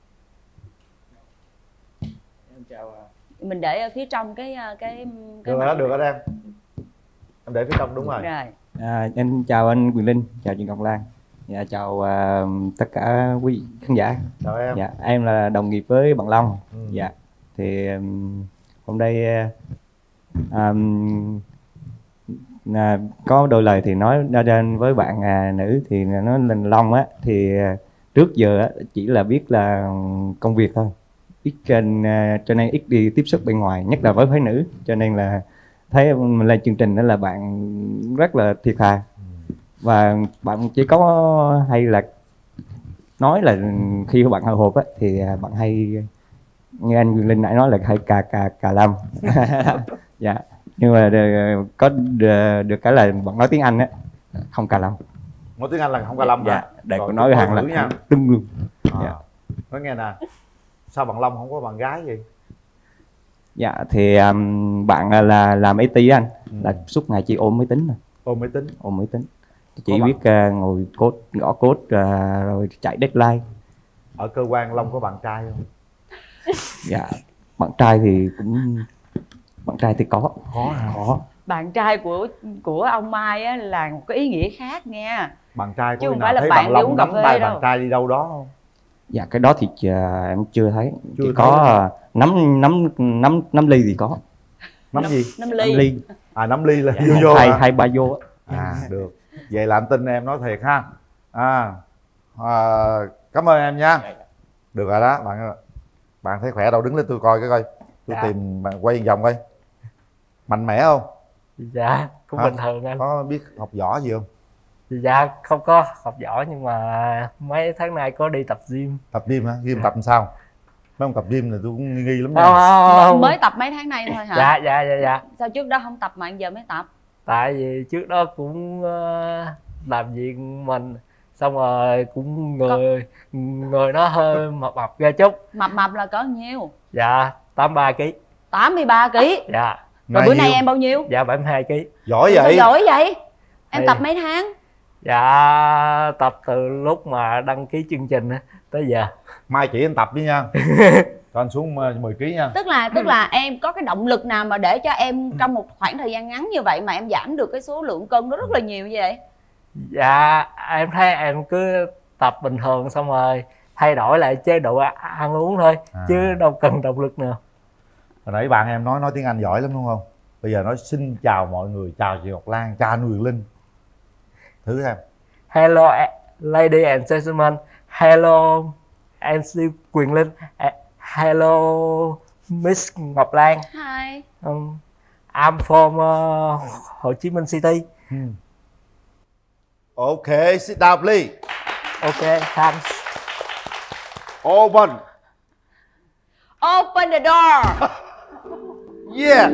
Em chào. Mình để ở phía trong cái được rồi, được rồi em để phía trong đúng rồi. Em chào anh Quyền Linh, chào chị Ngọc Lan. Dạ, chào tất cả quý khán giả. Chào em. Dạ, em là đồng nghiệp với bạn Long. Dạ, thì hôm nay có đôi lời thì nói ra với bạn nữ thì nói lên Long á, thì trước giờ á, chỉ là biết là công việc thôi, ít cho nên ít đi tiếp xúc bên ngoài, nhất là với phái nữ, cho nên là thấy mình lên chương trình đó là bạn rất là thiệt thà, và bạn chỉ có hay là nói là khi bạn hồi hộp á thì bạn hay như anh Quyền Linh nãy nói là hay cà lâm. Dạ, nhưng mà có được cái là bạn nói tiếng Anh á không cà lâm. Nói tiếng Anh là không cà lâm. Dạ, để có nói hàng là tưng luôn. Dạ. Nói nghe nè, sao bạn Long không có bạn gái gì? Dạ thì bạn là làm IT anh, là suốt ngày chỉ ôm máy tính. Ôm máy tính. Ôm máy tính. Chỉ biết ngồi code, gõ code rồi chạy deadline. Ở cơ quan Long có bạn trai không? Dạ, bạn trai thì có. Có. Bạn trai của ông Mai á là một cái ý nghĩa khác nha. Bạn trai có chứ không nào phải là thấy bạn bạn Long đi uống cà nắm phê tay đâu. bạn trai đi đâu đó không? Dạ cái đó thì em chưa thấy. Chưa chỉ thấy có nắm ly thì có. Nắm gì? Nắm ly. Nắm ly là dạ, vô hai ba vô. Được. Vậy là anh tin em nói thiệt ha. Cảm ơn em nha. Được rồi đó, bạn thấy khỏe đâu, đứng lên tôi coi cái coi. Tôi tìm bạn quay vòng coi. Mạnh mẽ không? Dạ, cũng bình thường anh. Có biết học võ gì không? Dạ, không có học võ nhưng mà mấy tháng nay có đi tập gym. Tập gym hả? Gym tập làm sao? Mấy ông tập gym này tôi cũng nghi lắm. Không. Mới tập mấy tháng nay thôi hả? Dạ. Sao trước đó không tập mà giờ mới tập? Tại vì trước đó cũng làm việc mình, xong rồi cũng người nó hơi mập ra chút. Mập là cỡ nhiêu? Dạ 83 kg. 83 kg. Dạ. Rồi bữa nay em bao nhiêu? Dạ 72 kg. Giỏi vậy. Sao giỏi vậy? Em tập mấy tháng? Dạ tập từ lúc mà đăng ký chương trình tới giờ. Mai chỉ anh tập đi nha. Cho anh xuống 10 kg nha. Tức là em có cái động lực nào mà để cho em trong một khoảng thời gian ngắn như vậy mà em giảm được cái số lượng cân nó rất là nhiều như vậy? Dạ em thấy em cứ tập bình thường xong rồi thay đổi lại chế độ ăn uống thôi, chứ đâu cần động lực nào. Hồi nãy bạn em nói tiếng Anh giỏi lắm đúng không? Bây giờ nói xin chào mọi người, chào chị Ngọc Lan, chào anh Quyền Linh. Thử xem. Hello lady and gentlemen. Hello MC Quyền Linh. Hello Miss Ngọc Lan. Hi. I'm from Hồ Chí Minh City. Okay, sit down please. Okay, thanks. Open. Open the door. Yeah.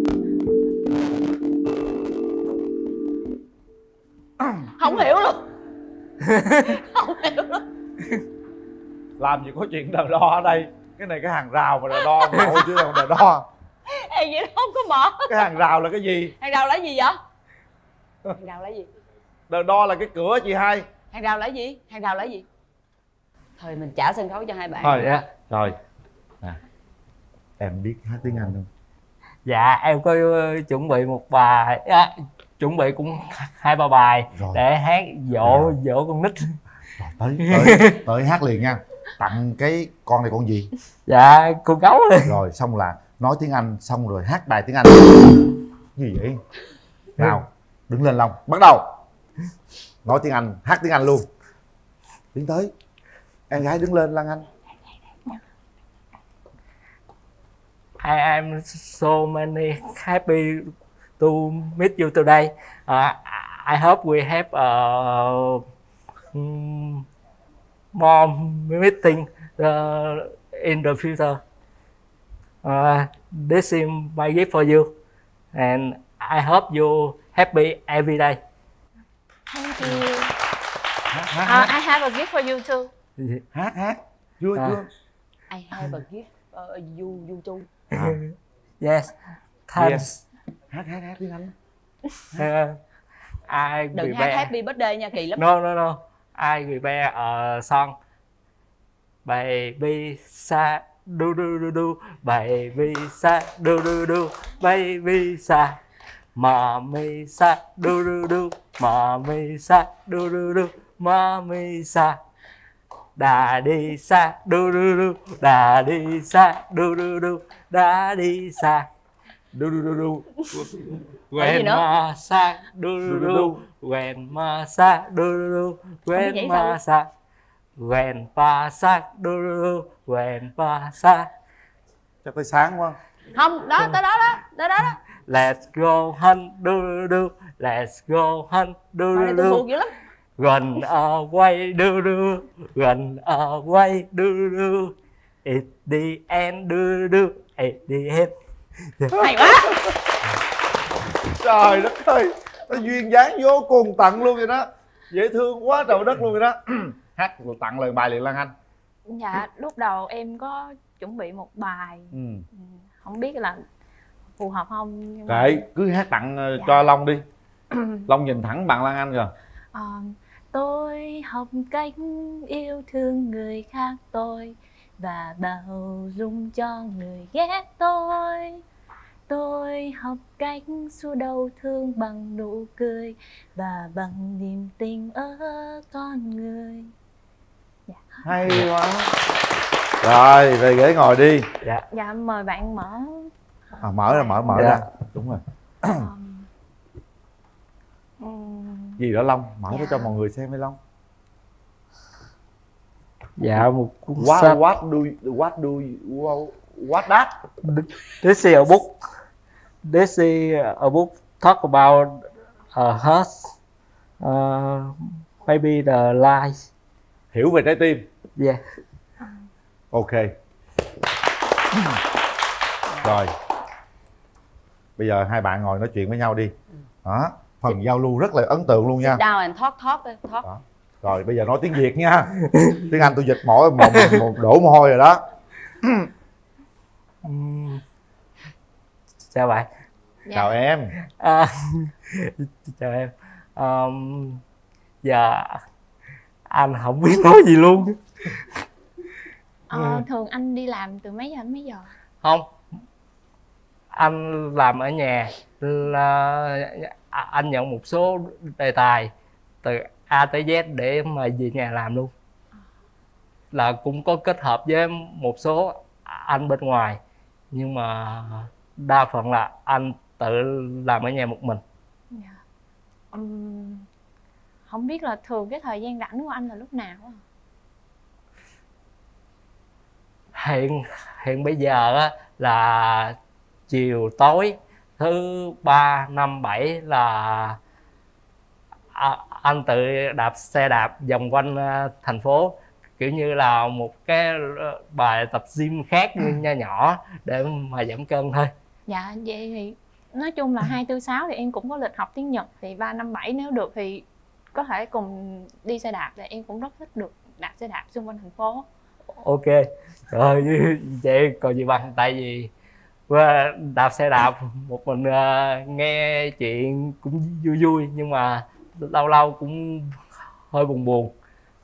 Không hiểu luôn. Không hiểu luôn. Làm gì có chuyện đờ đo ở đây. Cái này cái hàng rào mà đờ đo mà chứ đâu đờ đo. Ê vậy nó không có mở. Cái hàng rào là cái gì? Hàng rào là gì vậy? Hàng rào là gì? Đờ đo là cái cửa chị hai. Hàng rào là gì? Hàng rào là gì? Thôi mình trả sân khấu cho hai bạn. Thôi rồi. Em biết hát tiếng Anh không? Dạ em có chuẩn bị một bài, chuẩn bị cũng 2-3 bài rồi. Để hát dỗ con nít. Rồi, tới hát liền nha. Tặng cái con này con gì? Dạ con gấu. Rồi xong là nói tiếng Anh xong rồi hát bài tiếng Anh. Gì vậy? Nào đứng lên Long, bắt đầu. Nói tiếng Anh, hát tiếng Anh luôn. Tiến tới. Em gái đứng lên Lan Anh. I am so many happy to meet you today. I hope we have more meeting in the future. This is my gift for you, and I hope you happy every day. Thank you. I have a gift for you too. Hát. Chưa. I have a gift. YouTube. Yes. Thanks. Hát tiếng Anh. I Đừng hát Happy Birthday nha, kỳ lắm. No. I prepare a song. Baby shark do do do do, baby shark do do do, baby shark. Mommy shark do do do, mommy shark do do do, mommy shark. Daddy shark do do do, daddy shark do do do, daddy shark. Do do do do. Grandma shark do do do, grandma shark do do do, grandma shark. Grandpa shark do do do, grandpa shark. Cho tới sáng quá. Không, đó tới đó. Let's go hunt do do do, let's go hunt do do do. Tôi thuộc dữ lắm. Run away do do, run away do do. It's the end do do, it's the end. Hay quá. Trời đất ơi, nó duyên dáng vô cùng tận luôn vậy đó. Dễ thương quá trời đất luôn vậy đó. Hát tặng lời bài liền Lan Anh. Dạ, lúc đầu em có chuẩn bị một bài. Không biết là phù hợp không. Nhưng Kệ, cứ hát tặng cho Long đi. Long nhìn thẳng bạn Lan Anh rồi. Tôi học cách yêu thương người khác tôi và bao dung cho người ghét tôi. Tôi học cách xua đau thương bằng nụ cười và bằng niềm tin ở con người. Hay quá. Rồi, về ghế ngồi đi. Dạ, mời bạn mở. Mở ra. Đúng rồi. Gì đó Long, mở ra cho mọi người xem đi Long. Dạ, một cuốn sách. What that? This is a book. This is a book talk about a heart, maybe the life. Hiểu về trái tim. Yeah. Ok. Rồi. Bây giờ hai bạn ngồi nói chuyện với nhau đi. Đó. Phần giao lưu rất là ấn tượng luôn nha. Sit down and talk. Đó. Rồi bây giờ nói tiếng Việt nha. Tiếng Anh tôi dịch mỗi một đổ mồ hôi rồi đó. Chào bạn. Chào em. Chào em. Giờ anh không biết nói gì luôn. Thường anh đi làm từ mấy giờ đến mấy giờ? Không, anh làm ở nhà là anh nhận một số đề tài từ A tới Z để mà về nhà làm luôn. Là cũng có kết hợp với một số anh bên ngoài, nhưng mà đa phần là anh tự làm ở nhà một mình. Không biết là thường cái thời gian rảnh của anh là lúc nào? Hiện bây giờ á, là chiều tối thứ 3, 5, 7 là anh tự đạp xe đạp vòng quanh thành phố, kiểu như là một cái bài tập gym khác nho nhỏ để mà giảm cân thôi. Dạ, vậy thì nói chung là 2, 4, 6 thì em cũng có lịch học tiếng Nhật, thì 3, 5, 7 nếu được thì có thể cùng đi xe đạp, thì em cũng rất thích được đạp xe đạp xung quanh thành phố. Ok, rồi vậy còn gì bằng, tại vì đạp xe đạp một mình nghe chuyện cũng vui vui, nhưng mà lâu lâu cũng hơi buồn buồn.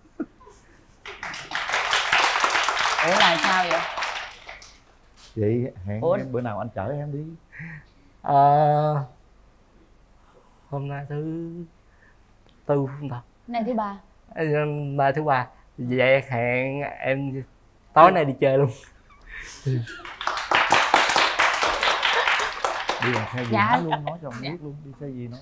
Ủa là sao vậy? Vậy hẹn em bữa nào anh chở em đi. Hôm nay thứ tư không ta? Nay thứ ba. Nay thứ ba. Vậy hẹn em tối nay đi chơi luôn. Đi làm xe gì nói luôn, nói cho biết luôn, đi xe gì nói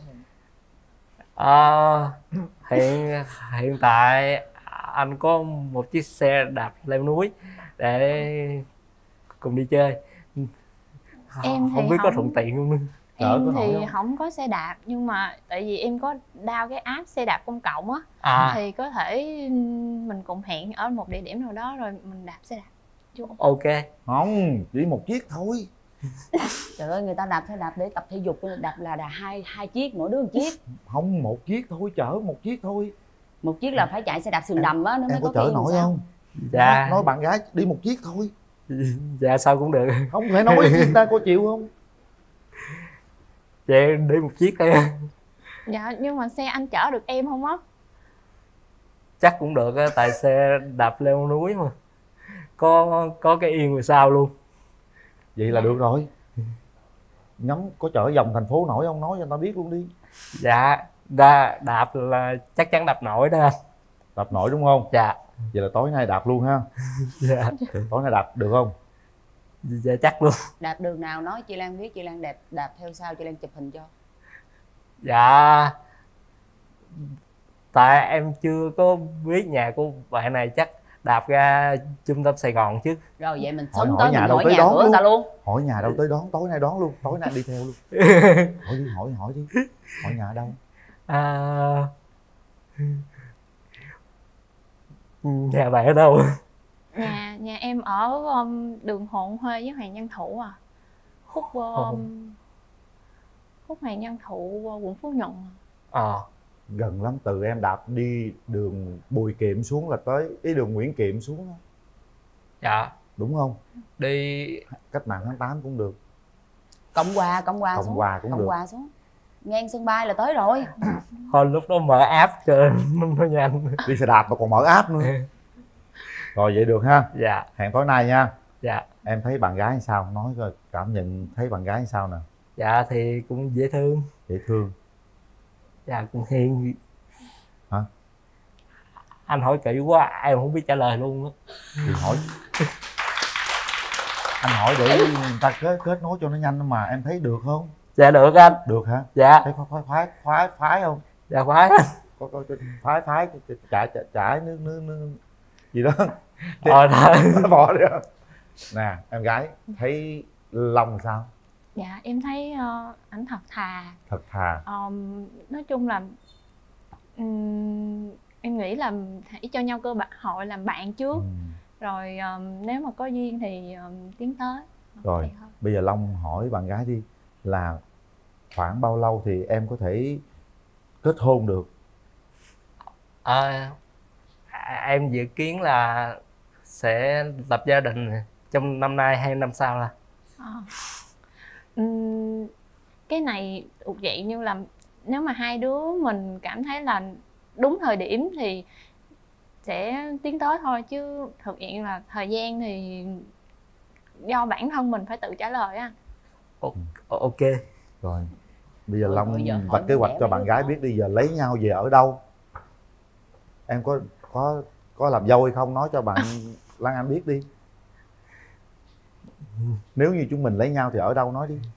luôn. Hiện tại anh có một chiếc xe đạp leo núi để cùng đi chơi. Em không biết có thuận tiện không? Em thì không có xe đạp, nhưng mà tại vì em có download cái app xe đạp công cộng á, thì có thể mình cùng hẹn ở một địa điểm nào đó rồi mình đạp xe đạp. Ok. Không, chỉ một chiếc thôi. Trời ơi, người ta đạp xe đạp để tập thể dục, đạp là hai chiếc, mỗi đứa một chiếc. Không, một chiếc thôi, chở một chiếc thôi. Một chiếc là phải chạy xe đạp sườn đầm á, nó mới em có chở nổi không? Dạ. Nói bạn gái đi một chiếc thôi. Dạ sao cũng được. Không phải nói với người ta, cô chịu không? Vậy đi một chiếc đây. Dạ nhưng mà xe anh chở được em không á? Chắc cũng được á, tại xe đạp leo núi mà. Có cái yên ngoài sau luôn. Vậy là được rồi. Ngắm có chở vòng thành phố nổi không? Nói cho người ta biết luôn đi. Dạ đạp là chắc chắn đạp nổi đó anh. Đạp nổi đúng không? Dạ. Vậy là tối nay đạp luôn ha. Dạ. Tối nay đạp được không? Dạ chắc luôn. Đạp đường nào nói chị Lan biết, chị Lan đạp theo sau, chị Lan chụp hình cho. Dạ tại em chưa có biết nhà của bạn này, chắc đạp ra trung tâm Sài Gòn chứ. Rồi vậy mình Hỏi sống tới nhà mình đâu hỏi tới nhà đón cửa người ta luôn. Hỏi nhà đâu tới đón, tối nay đón luôn, tối nay đi theo luôn. Hỏi đi. Hỏi nhà ở đâu? Nhà bạn ở đâu? Nhà em ở đường Hội Huê với Hoàng Văn Thụ à. Khúc Hoàng Văn Thụ quận Phú Nhuận. Gần lắm, từ em đạp đi đường Bùi Kiệm xuống là tới đường Nguyễn Kiệm xuống đó. Dạ. Đúng không? Đi Cách mạng tháng 8 cũng được. Cộng Hòa Cộng xuống. Hòa cũng Cộng được. Hòa xuống. Ngang sân bay là tới rồi. Thôi lúc đó mở app cho nó nhanh. Đi xe đạp mà còn mở app nữa. Rồi vậy được ha. Dạ. Hẹn tối nay nha. Dạ. Em thấy bạn gái sao? Nói coi cảm nhận thấy bạn gái sao nè. Dạ thì cũng dễ thương. Dễ thương. Dạ cũng hiền. Hả? Anh hỏi kỹ quá em không biết trả lời luôn á. Thì hỏi. Anh hỏi để người ta kết nối cho nó nhanh mà, em thấy được không? Dạ được anh. Được hả? Dạ. Thấy phái không? Dạ phái. Có phái chả nước gì đó. Thôi bỏ đi. Nè em gái thấy Long sao? Dạ em thấy ảnh thật thà. Thật thà. Nói chung là em nghĩ là hãy cho nhau cơ hội làm bạn trước. Rồi nếu mà có duyên thì tiến tới. Rồi bây giờ Long hỏi bạn gái đi, là khoảng bao lâu thì em có thể kết hôn được? Em dự kiến là sẽ lập gia đình trong năm nay hay năm sau là. Cái này thuộc dạng như là nếu mà hai đứa mình cảm thấy là đúng thời điểm thì sẽ tiến tới thôi, chứ thực hiện là thời gian thì do bản thân mình phải tự trả lời á. Ok. Rồi bây giờ Long vạch kế hoạch cho bạn gái biết đi, giờ lấy nhau về ở đâu? Em có làm dâu hay không, nói cho bạn Lan Anh biết đi. Nếu như chúng mình lấy nhau thì ở đâu, nói đi.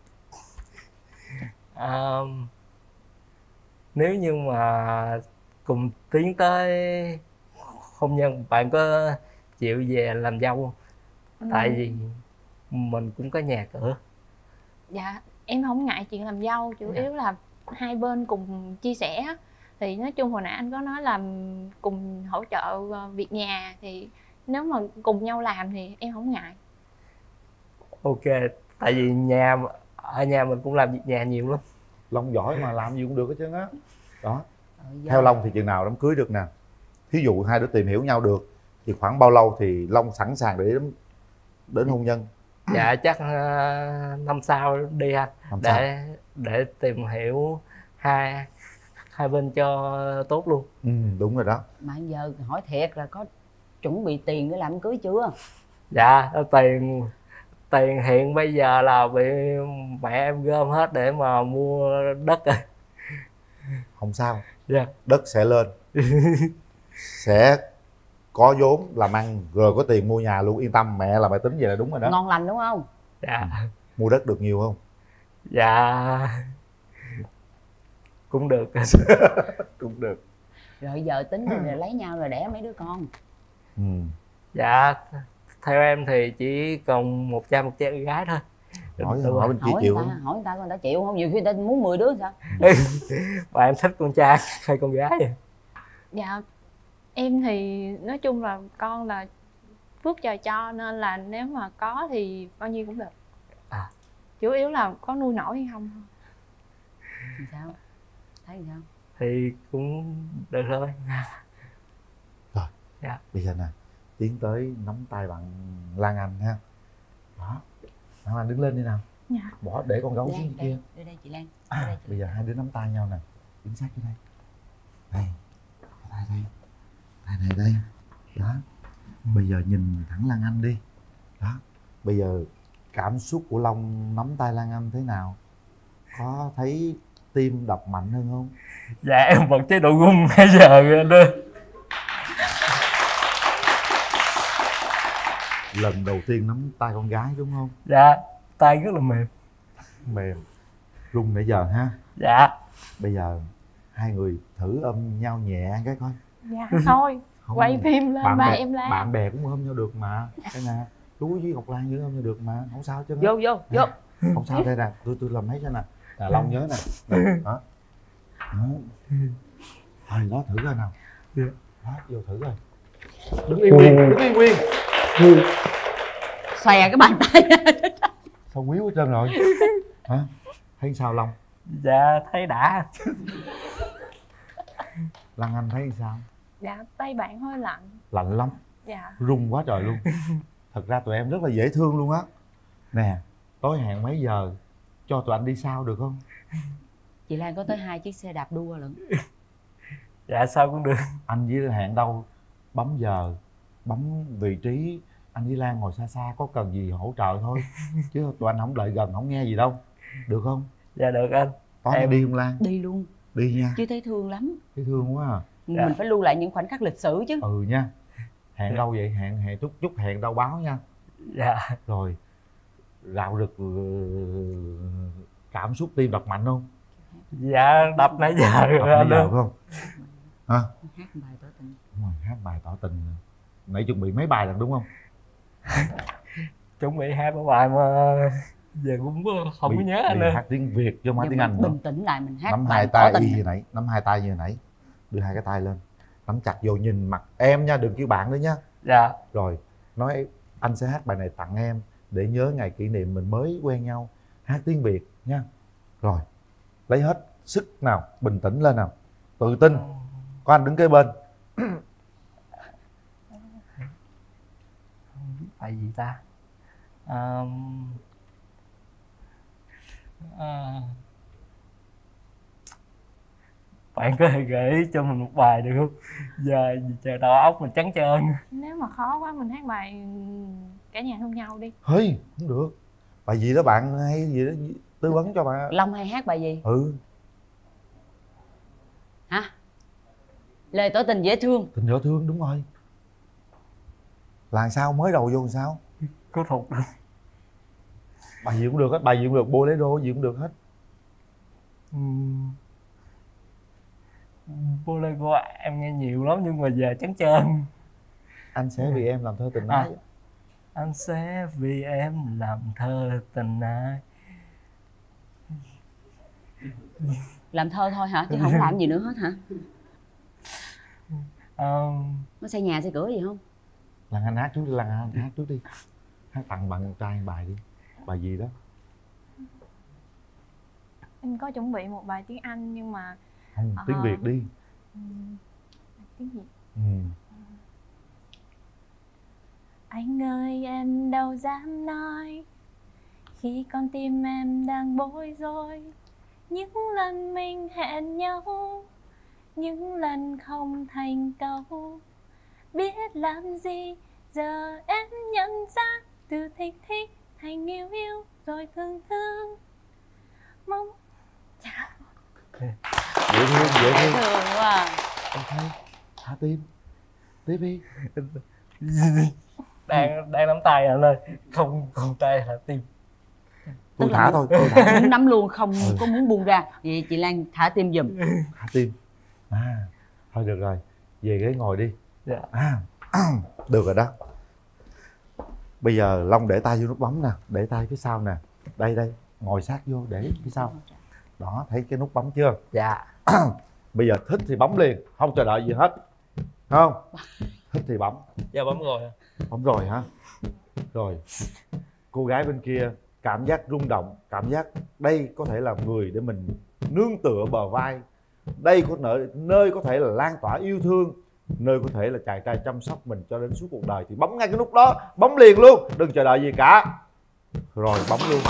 Nếu như mà cùng tiến tới hôn nhân, bạn có chịu về làm dâu không? Tại vì mình cũng có nhà cửa. Dạ em không ngại chuyện làm dâu, chủ yếu là hai bên cùng chia sẻ. Thì nói chung hồi nãy anh có nói là cùng hỗ trợ việc nhà, thì nếu mà cùng nhau làm thì em không ngại. Ok, tại vì ở nhà mình cũng làm việc nhà nhiều lắm. Long giỏi mà, làm gì cũng được hết trơn á. Đó. Theo Long thì chừng nào đám cưới được nè? Thí dụ hai đứa tìm hiểu nhau được thì khoảng bao lâu thì Long sẵn sàng để đến hôn nhân? Dạ chắc năm sau đi anh. Để tìm hiểu hai bên cho tốt luôn. Đúng rồi đó. Mà giờ hỏi thiệt là có chuẩn bị tiền để làm cưới chưa? Dạ tiền hiện bây giờ là bị mẹ em gom hết để mà mua đất rồi. Không sao. Yeah. Đất sẽ lên. Sẽ có vốn làm ăn rồi có tiền mua nhà luôn, yên tâm. Mẹ là mẹ tính vậy là đúng rồi đó. Ngon lành đúng không? Dạ. Mua đất được nhiều không? Dạ cũng được. Cũng được. Rồi giờ tính rồi lấy nhau rồi đẻ mấy đứa con. Dạ theo em thì chỉ còn một trai một gái thôi. Hỏi bên kia chịu không? Hỏi người ta coi người ta chịu không? Nhiều khi người ta muốn 10 đứa sao? Và em thích con trai hay con gái vậy? Dạ em thì nói chung là con là phước trời cho, nên là nếu mà có thì bao nhiêu cũng được. Chủ yếu là có nuôi nổi hay không thôi. Sao? Thấy sao? Thì cũng được thôi. Rồi. Dạ. Bây giờ nè, tiến tới nắm tay bạn Lan Anh ha. Đó. Lan đứng lên đi nào. Dạ. Bỏ để con gấu xuống kia. Đây chị Lan. Bây giờ hai đứa nắm tay nhau nè. Đứng sát cái đây. Đây. Tay đây. Tay này đây. Đó. Bây giờ nhìn thẳng Lan Anh đi. Đó. Bây giờ cảm xúc của Long nắm tay Lan Anh thế nào? Có thấy tim đập mạnh hơn không? Dạ em bật chế độ rung bây giờ anh ơi. Lần đầu tiên nắm tay con gái đúng không? Dạ, tay rất là mềm. Mềm. Rung nãy giờ ha? Dạ. Bây giờ hai người thử ôm nhau nhẹ cái coi. Dạ thôi. Không, quay phim lên ba em la. Bạn bè cũng ôm nhau được mà. Đây nè, Tú với Ngọc Lan vẫn ôm nhau được mà, không sao chứ. Vô. Không sao, đây nè, tôi làm hết cho nè. Nè, Long nhớ nè. Đó. Đó. Thôi đó, thử coi nào. Đó, vô thử coi. Đứng yên nguyên. Xòe cái bàn tay. Sao quýu hết trơn rồi? Hả? Thấy sao Long? Dạ thấy đã. Lan Anh thấy sao? Dạ tay bạn hơi lạnh. Lạnh lắm. Dạ. Run quá trời luôn. Thật ra tụi em rất là dễ thương luôn á. Nè, tối hẹn mấy giờ cho tụi anh đi sau được không? Chị Lan có tới 2 chiếc xe đạp đua lận. Dạ sao cũng được. Anh với hẹn đâu bấm giờ, bấm vị trí. Anh với Lan ngồi xa xa, có cần gì hỗ trợ thôi. Chứ tụi anh không đợi gần, không nghe gì đâu. Được không? Dạ được anh. Tối em đi không Lan? Đi luôn. Đi nha. Chứ thấy thương lắm. Thấy thương quá à. Mình phải lưu lại những khoảnh khắc lịch sử chứ. Ừ nha. Hẹn đâu vậy? Hẹn chút hẹn đâu báo nha. Dạ. Rồi rạo rực cảm xúc tim đập mạnh không? Dạ đập nãy giờ rồi anh ơi. Không? Hả? Hát bài tỏ tình. Đúng rồi, hát bài tỏ tình. Nãy chuẩn bị mấy bài lần đúng không? Chuẩn bị 2-3 bài mà giờ cũng không có nhớ anh ơi. Hát tiếng Việt chứ không phải tiếng Anh. Bình tĩnh lại mình hát Nắm bài hai tỏ tay tình. y như nãy, nắm hai tay như nãy. Đưa hai cái tay lên. Nắm chặt vô nhìn mặt em nha, đừng kêu bạn nữa nha. Dạ. Rồi, nói anh sẽ hát bài này tặng em để nhớ ngày kỷ niệm mình mới quen nhau. Hát tiếng Việt nha. Rồi, lấy hết sức nào, bình tĩnh lên nào. Tự tin. Có anh đứng kế bên. Bài gì ta? Bạn có thể gợi ý cho mình một bài được không? Giờ chờ đầu óc mình trắng trơn. Nếu mà khó quá mình hát bài Cả Nhà Thương Nhau đi. Hơi, không được. Bài gì đó bạn hay gì đó tư vấn cho bạn. Long hay hát bài gì? Ừ. Hả? Lời tỏ tình dễ thương. Tình dễ thương, đúng rồi. Là sao, mới đầu vô làm sao? Có thuộc được. Bài gì cũng được hết, bài gì cũng được, bolero gì cũng được hết. Bolero em nghe nhiều lắm nhưng mà giờ trắng trơn. Anh sẽ vì em làm thơ tình ái. Anh sẽ vì em làm thơ tình ái. Làm thơ thôi hả? Chứ không làm gì nữa hết hả? Có xây nhà xây cửa gì không? Lan Anh hát trước đi, Lan Anh hát trước đi. Hát tặng bạn trai bài đi. Bài gì đó? Em có chuẩn bị một bài tiếng Anh nhưng mà Không, tiếng Việt đi. Tiếng gì? Ừ. Anh ơi em đâu dám nói khi con tim em đang bối rối. Những lần mình hẹn nhau, những lần không thành câu, biết làm gì giờ em nhận ra, từ thích thích thành yêu yêu rồi thương thương. Mong Dễ thương quá. Ok, thả tim. Tiếp đi. Đang nắm tay anh ơi, không tay là tim. Tôi thả thôi, tôi thả. Muốn nắm luôn, không có muốn buông ra. Vậy chị Lan thả tim giùm. Thả tim. Thôi được rồi, về ghế ngồi đi. Dạ. Được rồi đó. Bây giờ Long để tay vô nút bấm nè, để tay phía sau nè. Đây đây, ngồi sát vô để phía sau. Đó, thấy cái nút bấm chưa? Dạ. Bây giờ thích thì bấm liền, không chờ đợi gì hết. Không? Thích thì bấm. Dạ bấm rồi. Bấm rồi hả? Rồi. Cô gái bên kia cảm giác rung động, cảm giác đây có thể là người để mình nương tựa bờ vai. Đây có nơi có thể là lan tỏa yêu thương, nơi có thể là chàng trai chăm sóc mình cho đến suốt cuộc đời, thì bấm ngay cái nút đó, bấm liền luôn, đừng chờ đợi gì cả. Rồi bấm luôn.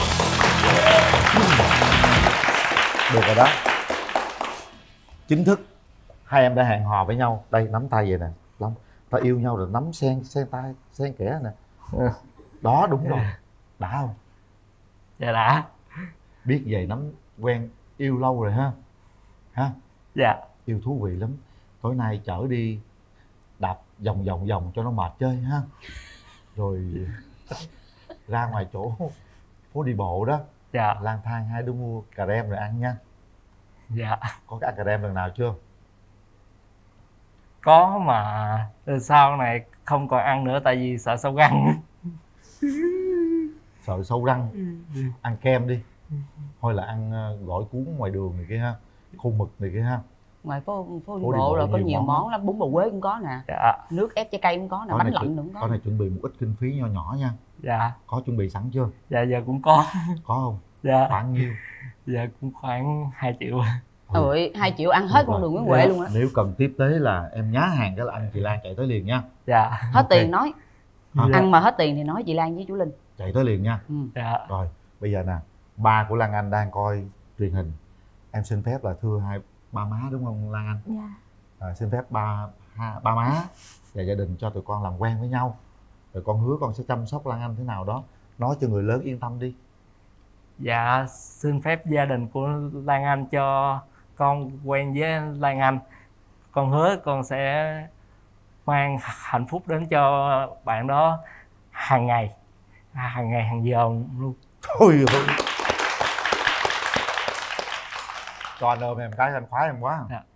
Được rồi đó. Chính thức hai em đã hẹn hò với nhau. Đây nắm tay vậy nè Long, ta yêu nhau rồi nắm xen tay xen kẽ nè. Đó đúng rồi. Đã không? Dạ đã. Biết vậy nắm quen yêu lâu rồi ha. Ha? Dạ. Yêu thú vị lắm. Tối nay chở đi đạp vòng cho nó mệt chơi ha. Rồi ra ngoài chỗ phố đi bộ đó. Dạ. Lang thang hai đứa mua cà rem rồi ăn nha. Dạ. Có cái ăn cà rem lần nào chưa? Có mà sau này không còn ăn nữa tại vì sợ sâu răng. Sợ sâu răng. Ăn kem đi. Thôi là ăn gỏi cuốn ngoài đường này kia ha. Khô mực này kia ha. Ngoài phố đi bộ rồi có nhiều món lắm. Bún bò Huế cũng có nè. Dạ. Nước ép trái cây cũng có nè. Bánh lạnh cũng có. Có này chuẩn bị một ít kinh phí nho nhỏ nha. Dạ. Có chuẩn bị sẵn chưa? Dạ giờ cũng có. Có không? Dạ. Khoảng nhiêu? Dạ cũng khoảng 2 triệu. Ôi 2 triệu ăn hết con đường Nguyễn Huệ luôn á. Nếu cần tiếp tế là em nhá hàng cái là anh chị Lan chạy tới liền nha. Dạ. Hết tiền nói. Ăn mà hết tiền thì nói chị Lan với chú Linh. Chạy tới liền nha. Dạ. Rồi bây giờ nè, ba của Lan Anh đang coi truyền hình. Em xin phép là thưa ba má đúng không Lan Anh? Dạ. Xin phép ba má và gia đình cho tụi con làm quen với nhau. Rồi con hứa con sẽ chăm sóc Lan Anh thế nào đó. Nói cho người lớn yên tâm đi. Dạ xin phép gia đình của Lan Anh cho con quen với Lan Anh. Con hứa con sẽ mang hạnh phúc đến cho bạn đó hàng ngày hàng giờ luôn. Thôi ơi. Cho anh ôm em cái anh khoái em quá. Dạ.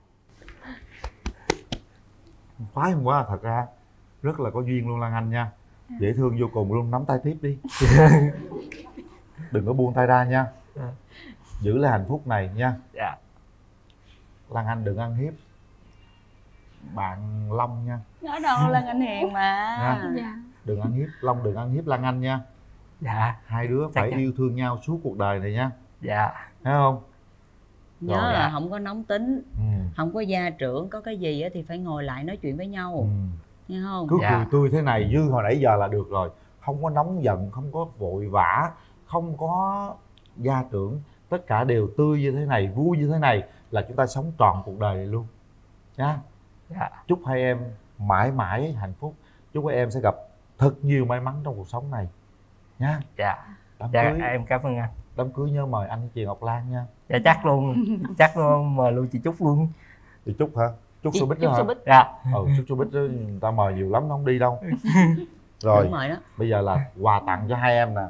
Khoái em quá. Thật ra rất là có duyên luôn Lan Anh nha. Dễ thương vô cùng luôn. Nắm tay tiếp đi. Đừng có buông tay ra nha. Giữ lại hạnh phúc này nha. Dạ. Lan Anh đừng ăn hiếp bạn Long nha. Nói đâu Lan Anh hiền mà. Dạ. Đừng ăn hiếp Long, đừng ăn hiếp Lan Anh nha. Dạ. Hai đứa phải yêu thương nhau suốt cuộc đời này nha. Dạ. Thấy không? Nhớ Rồi, là không có nóng tính, không có gia trưởng, có cái gì thì phải ngồi lại nói chuyện với nhau. Nghe không? Cứ cười tươi thế này như hồi nãy giờ là được rồi. Không có nóng giận, không có vội vã, không có gia trưởng. Tất cả đều tươi như thế này, vui như thế này là chúng ta sống trọn cuộc đời này luôn nha. Dạ. Chúc hai em mãi mãi hạnh phúc. Chúc hai em sẽ gặp thật nhiều may mắn trong cuộc sống này nha. Dạ. Đám dạ cưới, em cảm ơn anh. đám cưới nhớ mời anh chị Ngọc Lan nha. Dạ chắc luôn. Chắc luôn, mời luôn chị Trúc luôn. Chị Trúc hả? Trúc Showbiz đó hả? Dạ. Trúc Showbiz đó người ta mời nhiều lắm nó không đi đâu. Rồi mời đó. Bây giờ là quà tặng cho hai em nè.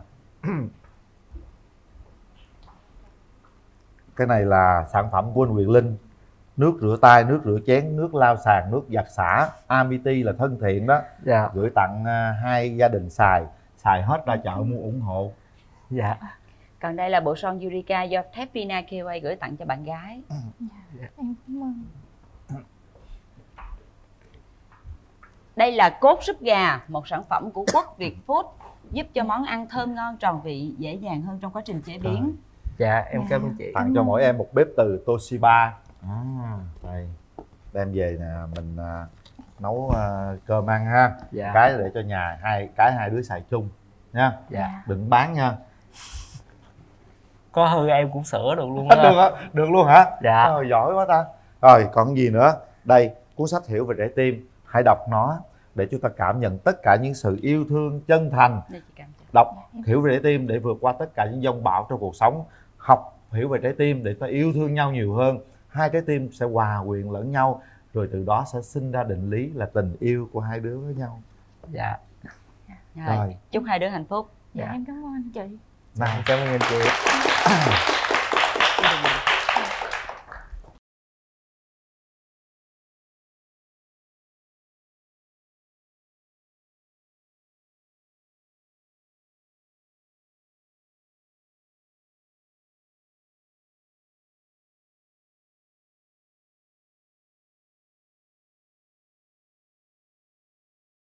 Cái này là sản phẩm của anh Quyền Linh. Nước rửa tay, nước rửa chén, nước lau sàn, nước giặt xả. Amity là thân thiện đó. Dạ. Gửi tặng hai gia đình xài hết ra chợ mua ủng hộ. Dạ. Còn đây là bộ son Eureka do thép Vina KOA gửi tặng cho bạn gái. Dạ. Em cảm ơn. Đây là cốt súp gà, một sản phẩm của Quốc Việt Food, giúp cho món ăn thơm ngon, tròn vị, dễ dàng hơn trong quá trình chế biến. Dạ em cảm ơn chị. Tặng cho mỗi em một bếp từ Toshiba. Đây đem về nè, mình nấu cơm ăn ha. Dạ. Cái để cho nhà hai đứa xài chung nha. Dạ. Đừng bán nha. Có hư em cũng sửa được luôn. Được hả? Được luôn hả? Dạ. Giỏi quá ta. Rồi còn gì nữa? Đây cuốn sách Hiểu về trái tim. Hãy đọc nó để chúng ta cảm nhận tất cả những sự yêu thương chân thành. Đọc Hiểu về trái tim để vượt qua tất cả những dông bão trong cuộc sống. Học Hiểu về trái tim để ta yêu thương nhau nhiều hơn. Hai trái tim sẽ hòa quyện lẫn nhau, rồi từ đó sẽ sinh ra định lý là tình yêu của hai đứa với nhau. Dạ. Rồi. Chúc hai đứa hạnh phúc. Dạ em cảm ơn anh chị. Cảm ơn anh chị.